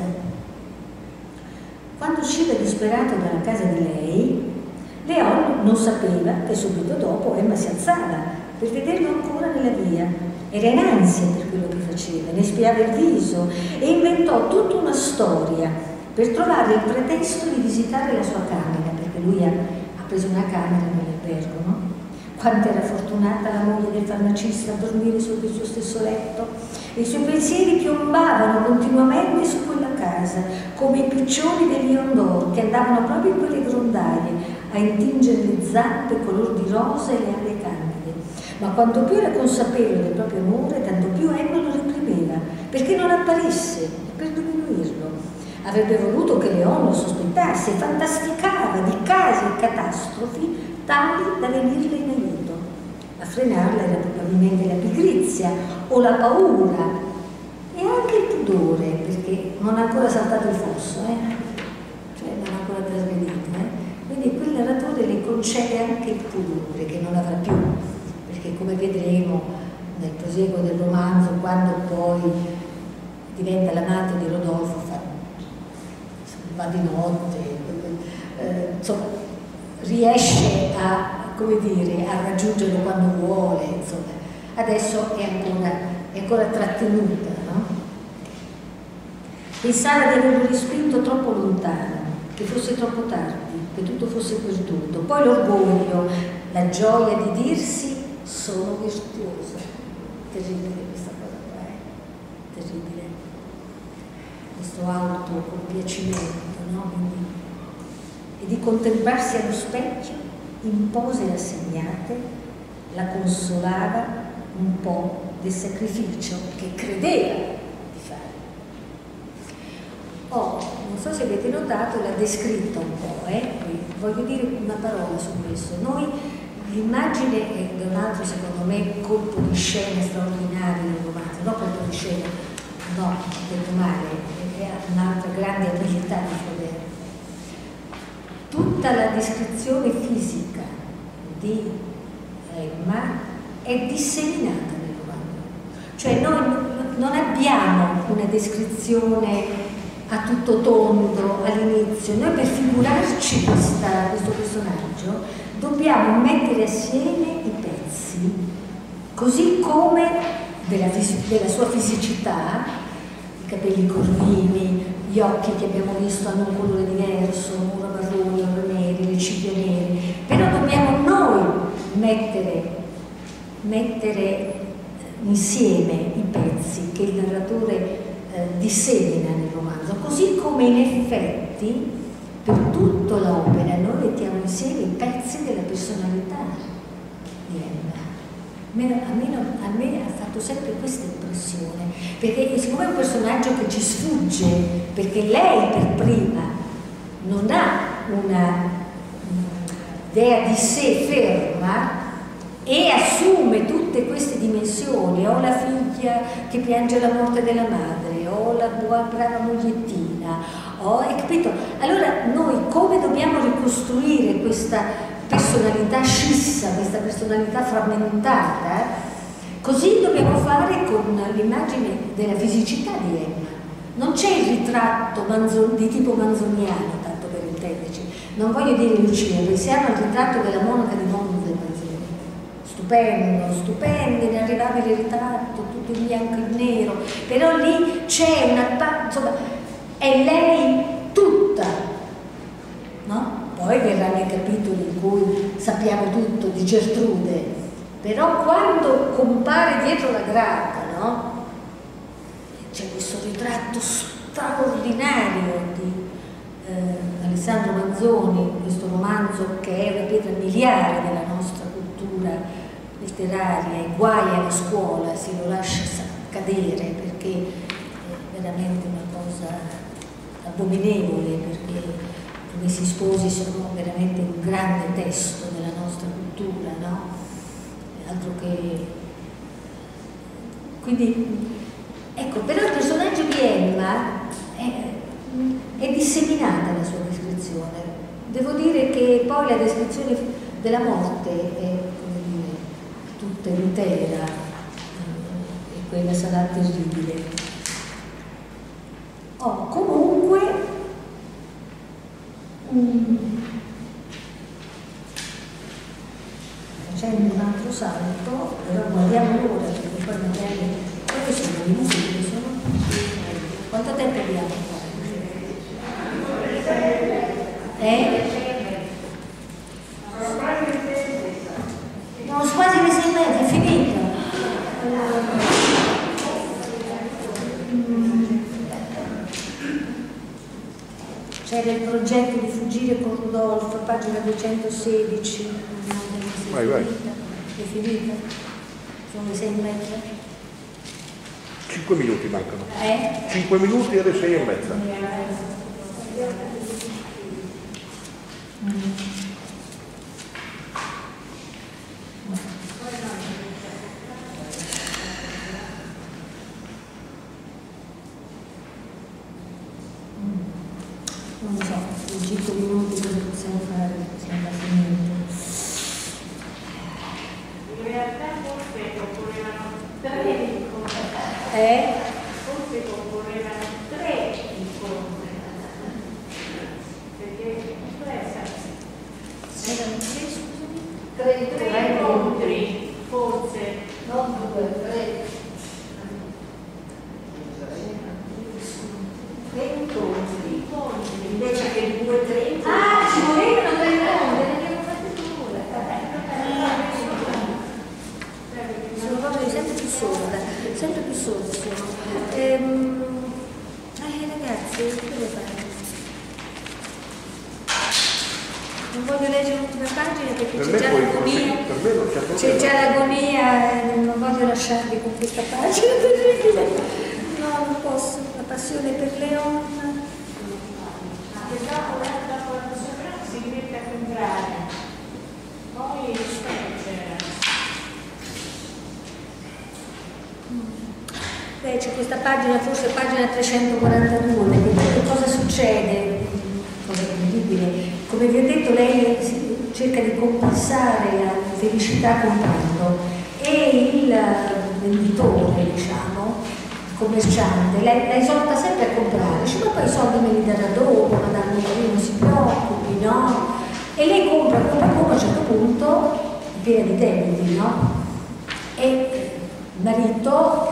[SPEAKER 1] Quando usciva disperato dalla casa di lei, Leon non sapeva che subito dopo Emma si alzava per vederlo ancora nella via. Era in ansia per quello che faceva, ne spiava il viso e inventò tutta una storia per trovare il pretesto di visitare la sua camera, perché lui ha, ha preso una camera nell'albergo, no? Quanto era fortunata la moglie del farmacista a dormire sotto il suo stesso letto, e i suoi pensieri piombavano continuamente su quella casa, come i piccioni dei Lion d'Or che andavano proprio in quelle grondaie a intingere le zampe color di rosa e le ali candide. Ma quanto più era consapevole del proprio amore, tanto più Emma lo reprimeva, perché non apparisse, per diminuirlo. Avrebbe voluto che Leon lo sospettasse e fantasticava di casi e catastrofi tali da venirle in aiuto. A frenarla era probabilmente la pigrizia o la paura e anche il pudore, perché non ha ancora saltato il fosso, eh? Cioè non ha ancora trasgredito. Eh? Quindi quel narratore le concede anche il pudore, che non avrà più, perché come vedremo nel proseguo del romanzo, quando poi diventa l'amante di Rodolfo, fa, va di notte, eh, insomma, riesce a, come dire, a raggiungerlo quando vuole, insomma. Adesso è ancora, è ancora trattenuta, no? Pensava di averlo respinto troppo lontano, che fosse troppo tardi, che tutto fosse perduto. Poi l'orgoglio, la gioia di dirsi sono virtuosa. Terribile questa cosa qua, eh? Terribile. Questo autocompiacimento, no? Quindi, e di contemplarsi allo specchio in pose rassegnate la consolava un po' del sacrificio che credeva di fare. Oh, non so se avete notato, l'ha descritto un po', eh? Voglio dire una parola su questo. Noi, l'immagine è un altro, secondo me, colpo di scena straordinario del romanzo, no colpo di scena, no, ho detto male, è un'altra grande abilità di Flaubert. Tutta la descrizione fisica di Emma è disseminata nel romanzo, cioè noi non abbiamo una descrizione a tutto tondo all'inizio, noi per figurarci questa, questo personaggio dobbiamo mettere assieme i pezzi, così come della, della sua fisicità, i capelli corvini, gli occhi che abbiamo visto hanno un colore diverso, mura marroni, ore neri, le ciglia nere, però dobbiamo noi mettere, mettere insieme i pezzi che il narratore eh, dissemina nel romanzo, così come in effetti per tutta l'opera noi mettiamo insieme i pezzi della personalità di Emma. A me, a me ha fatto sempre questa impressione, perché siccome è un personaggio che ci sfugge, perché lei per prima non ha una idea di sé ferma e assume tutte queste dimensioni, o la figlia che piange la morte della madre, o la brava mogliettina, o, hai capito? Allora noi come dobbiamo ricostruire questa personalità scissa, questa personalità frammentata, così dobbiamo fare con l'immagine della fisicità di Emma. Non c'è il ritratto manzo, di tipo manzoniano, tanto per intenderci, non voglio dire Lucia, pensiamo al ritratto della monaca di Monza, stupendo, stupendo, inarrivabile ritratto, tutto in bianco e nero, però lì c'è una, insomma, è lei tutta, no? Poi verranno i capitoli in cui sappiamo tutto di Gertrude, però quando compare dietro la grata, no? C'è questo ritratto straordinario di eh, Alessandro Manzoni, questo romanzo che è una pietra miliare della nostra cultura letteraria, i guai alla scuola, si lo lascia cadere perché è veramente una cosa abominevole, perché Promessi Sposi sono veramente un grande testo della nostra cultura, no? Altro che... Quindi, ecco, però il personaggio di Emma è, è disseminata la sua descrizione. Devo dire che poi la descrizione della morte è, come dire, tutta intera, e quella sarà terribile. Oh, comunque... Mm. Facendo un altro salto, però guardiamo l'ora perché poi magari quali sono i minuti che sono? Quanto tempo abbiamo? Eh? No, quasi le sei e mezza, è finita. Mm. leggere il progetto di fuggire con Rudolf, pagina duecentosedici.
[SPEAKER 5] Vai, vai.
[SPEAKER 1] È finita? Sono le sei e mezza?
[SPEAKER 5] Cinque minuti mancano.
[SPEAKER 1] Eh?
[SPEAKER 5] Cinque minuti alle sei e mezza.
[SPEAKER 1] Mm. Non lo so, in cinque minuti cosa possiamo fare? Possiamo fare niente.
[SPEAKER 3] In realtà forse occorrevano tre incontri.
[SPEAKER 1] Eh?
[SPEAKER 3] Forse occorrevano tre incontri. Perché questa
[SPEAKER 1] Erano tre, scusami?
[SPEAKER 3] tre, tre incontri, forse.
[SPEAKER 1] Non due, tre.
[SPEAKER 4] Tre incontri, invece che due, tre.
[SPEAKER 1] Ah, ci volevano tre incontri, ne abbiamo fatti due. Sono proprio sempre più sorda, sempre più sorda sono. Ehm, eh ragazzi, che devo fare? Non voglio leggere l'ultima pagina perché
[SPEAKER 5] Per
[SPEAKER 1] c'è
[SPEAKER 5] me
[SPEAKER 1] già
[SPEAKER 5] poi
[SPEAKER 1] l'agonia.
[SPEAKER 5] per me non c'è
[SPEAKER 1] C'è già l'agonia, eh, non voglio lasciarvi con questa pagina terribile. No, non posso. La passione per Leon.
[SPEAKER 3] Che dopo, dopo la sopra si rimette a comprare. Poi c'era.
[SPEAKER 1] Beh, c'è questa pagina, forse pagina trecentoquarantadue, perché che cosa succede? Cosa incredibile. Come vi ho detto, lei cerca di compensare la felicità comprando e il venditore, diciamo, commerciante, la, la esorta sempre a comprare, dice ma poi i soldi me li darà dopo, madame Nicolino non si preoccupi, no? E lei compra, compra, compra, a un certo punto è piena di debiti, no? E il marito,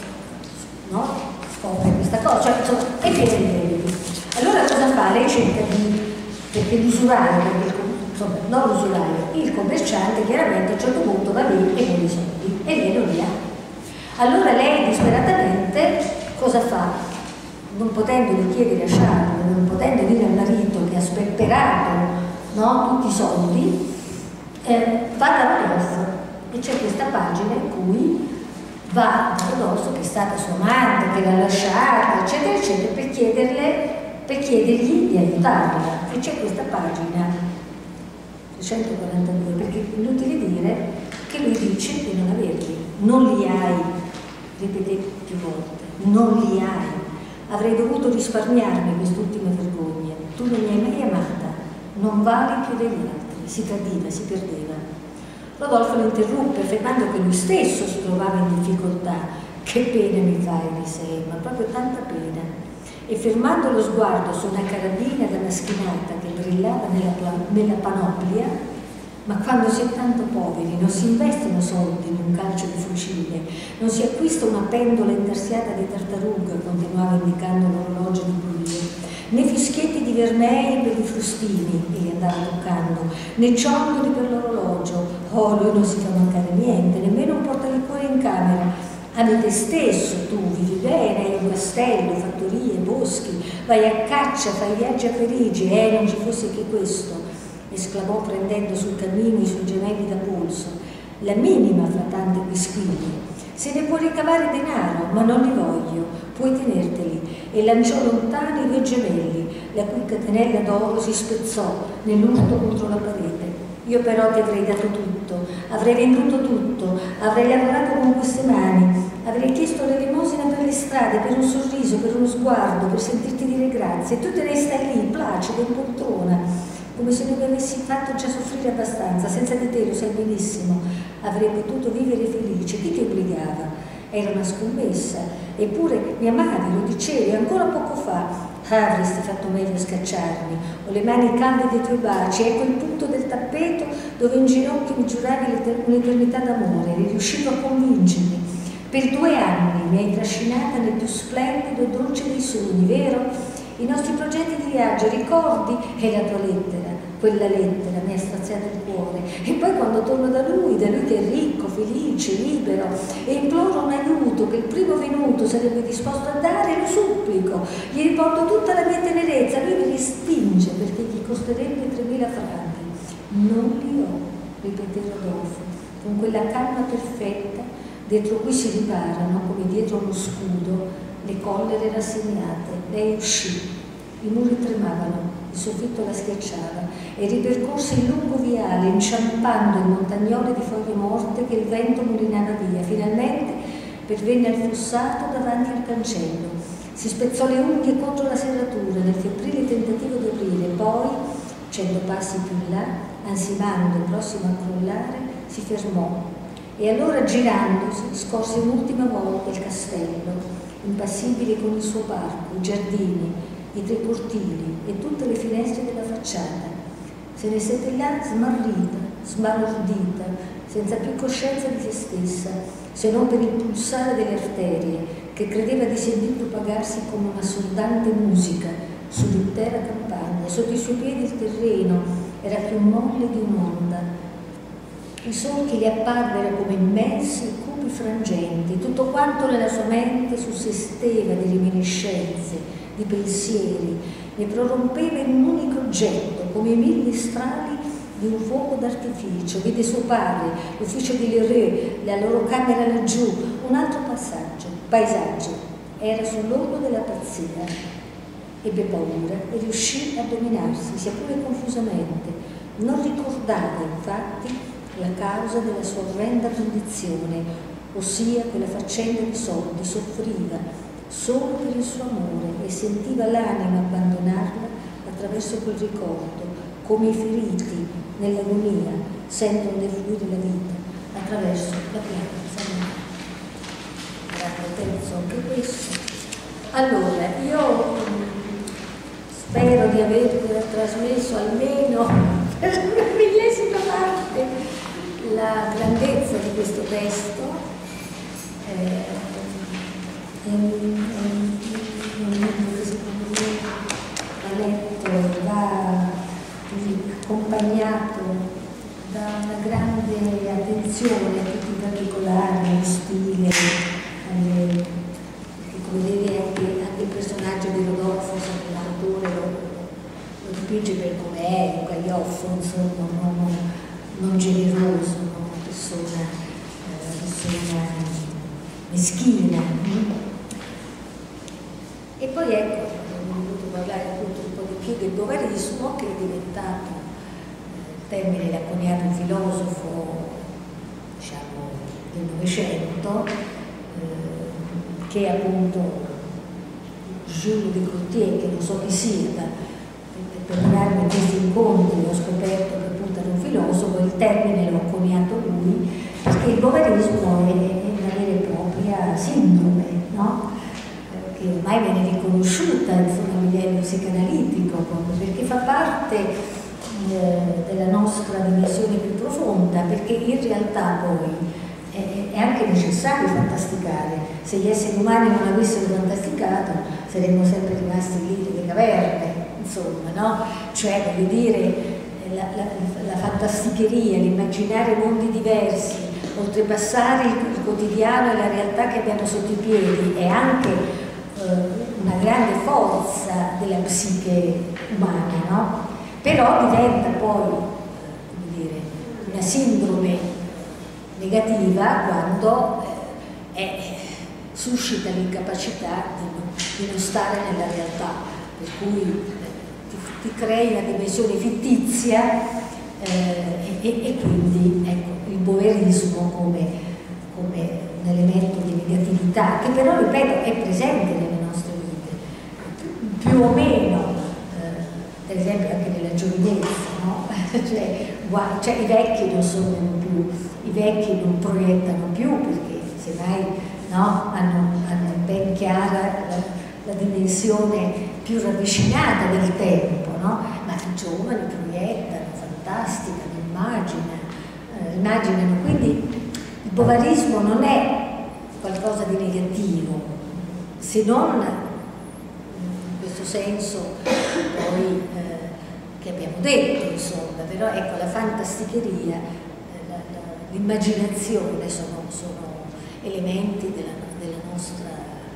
[SPEAKER 1] no? Scopre questa cosa, cioè insomma, è piena di debiti. Allora cosa fa? Lei cerca di, perché l'usuraio, perché insomma, non l'usuraio, il commerciante chiaramente a un certo punto va lì e vuole i soldi e lei non li ha. Allora lei disperatamente cosa fa? Non potendogli chiedere a Charles, non potendo dire al marito che ha sperperato, no, tutti i soldi, eh, va da Rodolfo e c'è questa pagina in cui va da Rodolfo, che è stata sua amante, che l'ha lasciata, eccetera, eccetera, per chiederle, per chiedergli di aiutarla. E c'è questa pagina trecentoquarantadue, perché è inutile dire che lui dice di non averli, non li hai, ripete più volte, non li hai, avrei dovuto risparmiarmi quest'ultima vergogna, tu non mi hai mai amata, non vali più degli altri, si tradiva, si perdeva. Rodolfo lo interruppe affermando che lui stesso si trovava in difficoltà. Che pena mi fai, disse Emma, proprio tanta pena. E fermando lo sguardo su una carabina damaschinata che brillava nella, nella panoplia, ma quando si è tanto poveri non si investono soldi in un calcio di fucile, non si acquista una pendola intarsiata di tartaruga, continuava indicando l'orologio di Brulio, né fischietti di vermei per i frustini, e li andava toccando, né ciondoli per l'orologio. Oh, lui non si fa mancare niente, nemmeno un portaliquore in camera. Ami te stesso, tu vivi bene, hai un castello, fattorie, boschi, vai a caccia, fai viaggi a Parigi, eh, non ci fosse che questo, esclamò prendendo sul cammino i suoi gemelli da polso, la minima fra tante quisquiglie. Se ne può ricavare denaro, ma non li voglio, puoi tenerteli. E lanciò lontano i due gemelli, la cui catenella d'oro si spezzò nell'urto contro la parete. Io però ti avrei dato tutto, avrei venduto tutto, avrei lavorato con queste mani, avrei chiesto l'elemosina per le strade, per un sorriso, per uno sguardo, per sentirti dire grazie, e tu te ne stai lì, placida, in poltrona, come se non mi avessi fatto già soffrire abbastanza. Senza di te, lo sai benissimo, avrei potuto vivere felice. Chi ti obbligava? Era una scommessa, eppure mi amavi, lo dicevi ancora poco fa. Ah, avresti fatto meglio a scacciarmi, ho le mani calde dei tuoi baci, ecco il punto del tappeto dove in ginocchio mi giuravi un'eternità d'amore, eri riuscito a convincermi. Per due anni mi hai trascinata nel più splendido e dolce dei sogni, vero? I nostri progetti di viaggio, ricordi? E la tua lettera, quella lettera mi ha straziato il cuore. E poi quando torno da lui, da lui che è ricco, felice, libero, e imploro un aiuto, l'aiuto che il primo venuto sarebbe disposto a dare, lo supplico, gli riporto tutta la mia tenerezza, lui mi respinge perché gli costerebbe tremila franchi. Non li ho, ripeté Rodolfo, con quella calma perfetta dietro cui si riparano, come dietro uno scudo, le collere rassegnate. Lei uscì, i muri tremavano, il soffitto la schiacciava e ripercorse il lungo viale, inciampando in montagnole di foglie morte che il vento mulinava via. Finalmente pervenne al fossato davanti al cancello. Si spezzò le unghie contro la serratura nel febbrile tentativo di aprire, poi, cento passi più in là, ansimando, prossimo a crollare, si fermò e allora, girandosi, scorse un'ultima volta il castello, impassibile con il suo parco, i giardini, i tre cortili e tutte le finestre della facciata. Se ne stette là smarrita, sbalordita, senza più coscienza di se stessa, se non per il pulsare delle arterie, che credeva di sentir propagarsi come un'assordante musica sull'intera campagna. Sotto i suoi piedi il terreno era più molle di un'onda. I solchi le apparvero come immensi e cupi frangenti, tutto quanto nella sua mente sussisteva di reminiscenze, di pensieri, ne prorompeva in un unico oggetto, come i mille strali di un fuoco d'artificio. Vide suo padre, l'ufficio di Lheureux, la loro camera laggiù, un altro passaggio, paesaggio, era sull'orlo della pazzia. Ebbe paura e riuscì a dominarsi, sia pure confusamente. Non ricordava, infatti, la causa della sua orrenda condizione, ossia quella faccenda di soldi, soffriva solo per il suo amore e sentiva l'anima abbandonarla attraverso quel ricordo, come i feriti nell'agonia sentono defluire la vita attraverso la piazza. Grazie, terzo anche questo. Allora, io spero di aver trasmesso almeno per una millesima parte la grandezza di questo testo. Eh, è un libro che secondo me va letto, va accompagnato da una grande attenzione a tutti i particolari, allo stile, alle, perché come vedi anche, anche il personaggio di Rodolfo, l'autore lo, lo dipinge per com'è, un gaglioffo, insomma, un uomo non generoso, una persona, eh, persona meschina. E poi ecco, ho voluto parlare appunto un po' di più del bovarismo, che è diventato, il termine l'ha coniato un filosofo, diciamo, del Novecento, eh, che è appunto Jules de Gaultier, che non so chi sia, ma per darmi questi incontri ho scoperto che appunto era un filosofo, il termine l'ho coniato lui, perché il bovarismo è una vera e propria sindrome, no? Che ormai viene riconosciuta insomma, a livello psicanalitico, perché fa parte eh, della nostra dimensione più profonda, perché in realtà poi è, è anche necessario fantasticare. Se gli esseri umani non avessero fantasticato saremmo sempre rimasti lì nelle caverne, insomma, no? Cioè, voglio dire, la, la, la fantasticheria, l'immaginare mondi diversi, oltrepassare il, il quotidiano e la realtà che abbiamo sotto i piedi è anche una grande forza della psiche umana, no? Però diventa poi, come dire, una sindrome negativa quando eh, è, suscita l'incapacità di, di non stare nella realtà, per cui eh, ti, ti crei una dimensione fittizia eh, e, e quindi ecco, il boverismo come, come un elemento di negatività, che però, ripeto, è presente nelle nostre vite, più o meno, eh, per esempio anche nella giovinezza, no? cioè, cioè i vecchi non sono più, i vecchi non proiettano più, perché semmai no, hanno, hanno ben chiara la, la dimensione più ravvicinata del tempo, no? Ma i giovani proiettano, fantasticano, immaginano, eh, immaginano, quindi il bovarismo non è qualcosa di negativo, se non in questo senso poi eh, che abbiamo detto, insomma, però ecco la fantasticheria, eh, l'immaginazione sono, sono elementi della, della nostra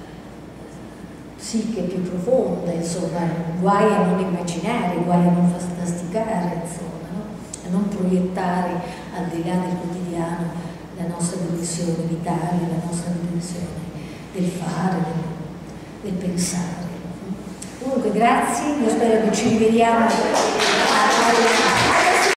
[SPEAKER 1] psiche più profonda, insomma, guai a non immaginare, guai a non fantasticare, insomma, no? A non proiettare al di là del quotidiano la nostra dimensione vitale, la nostra dimensione del fare, del, del pensare. Comunque grazie, io spero che ci rivediamo a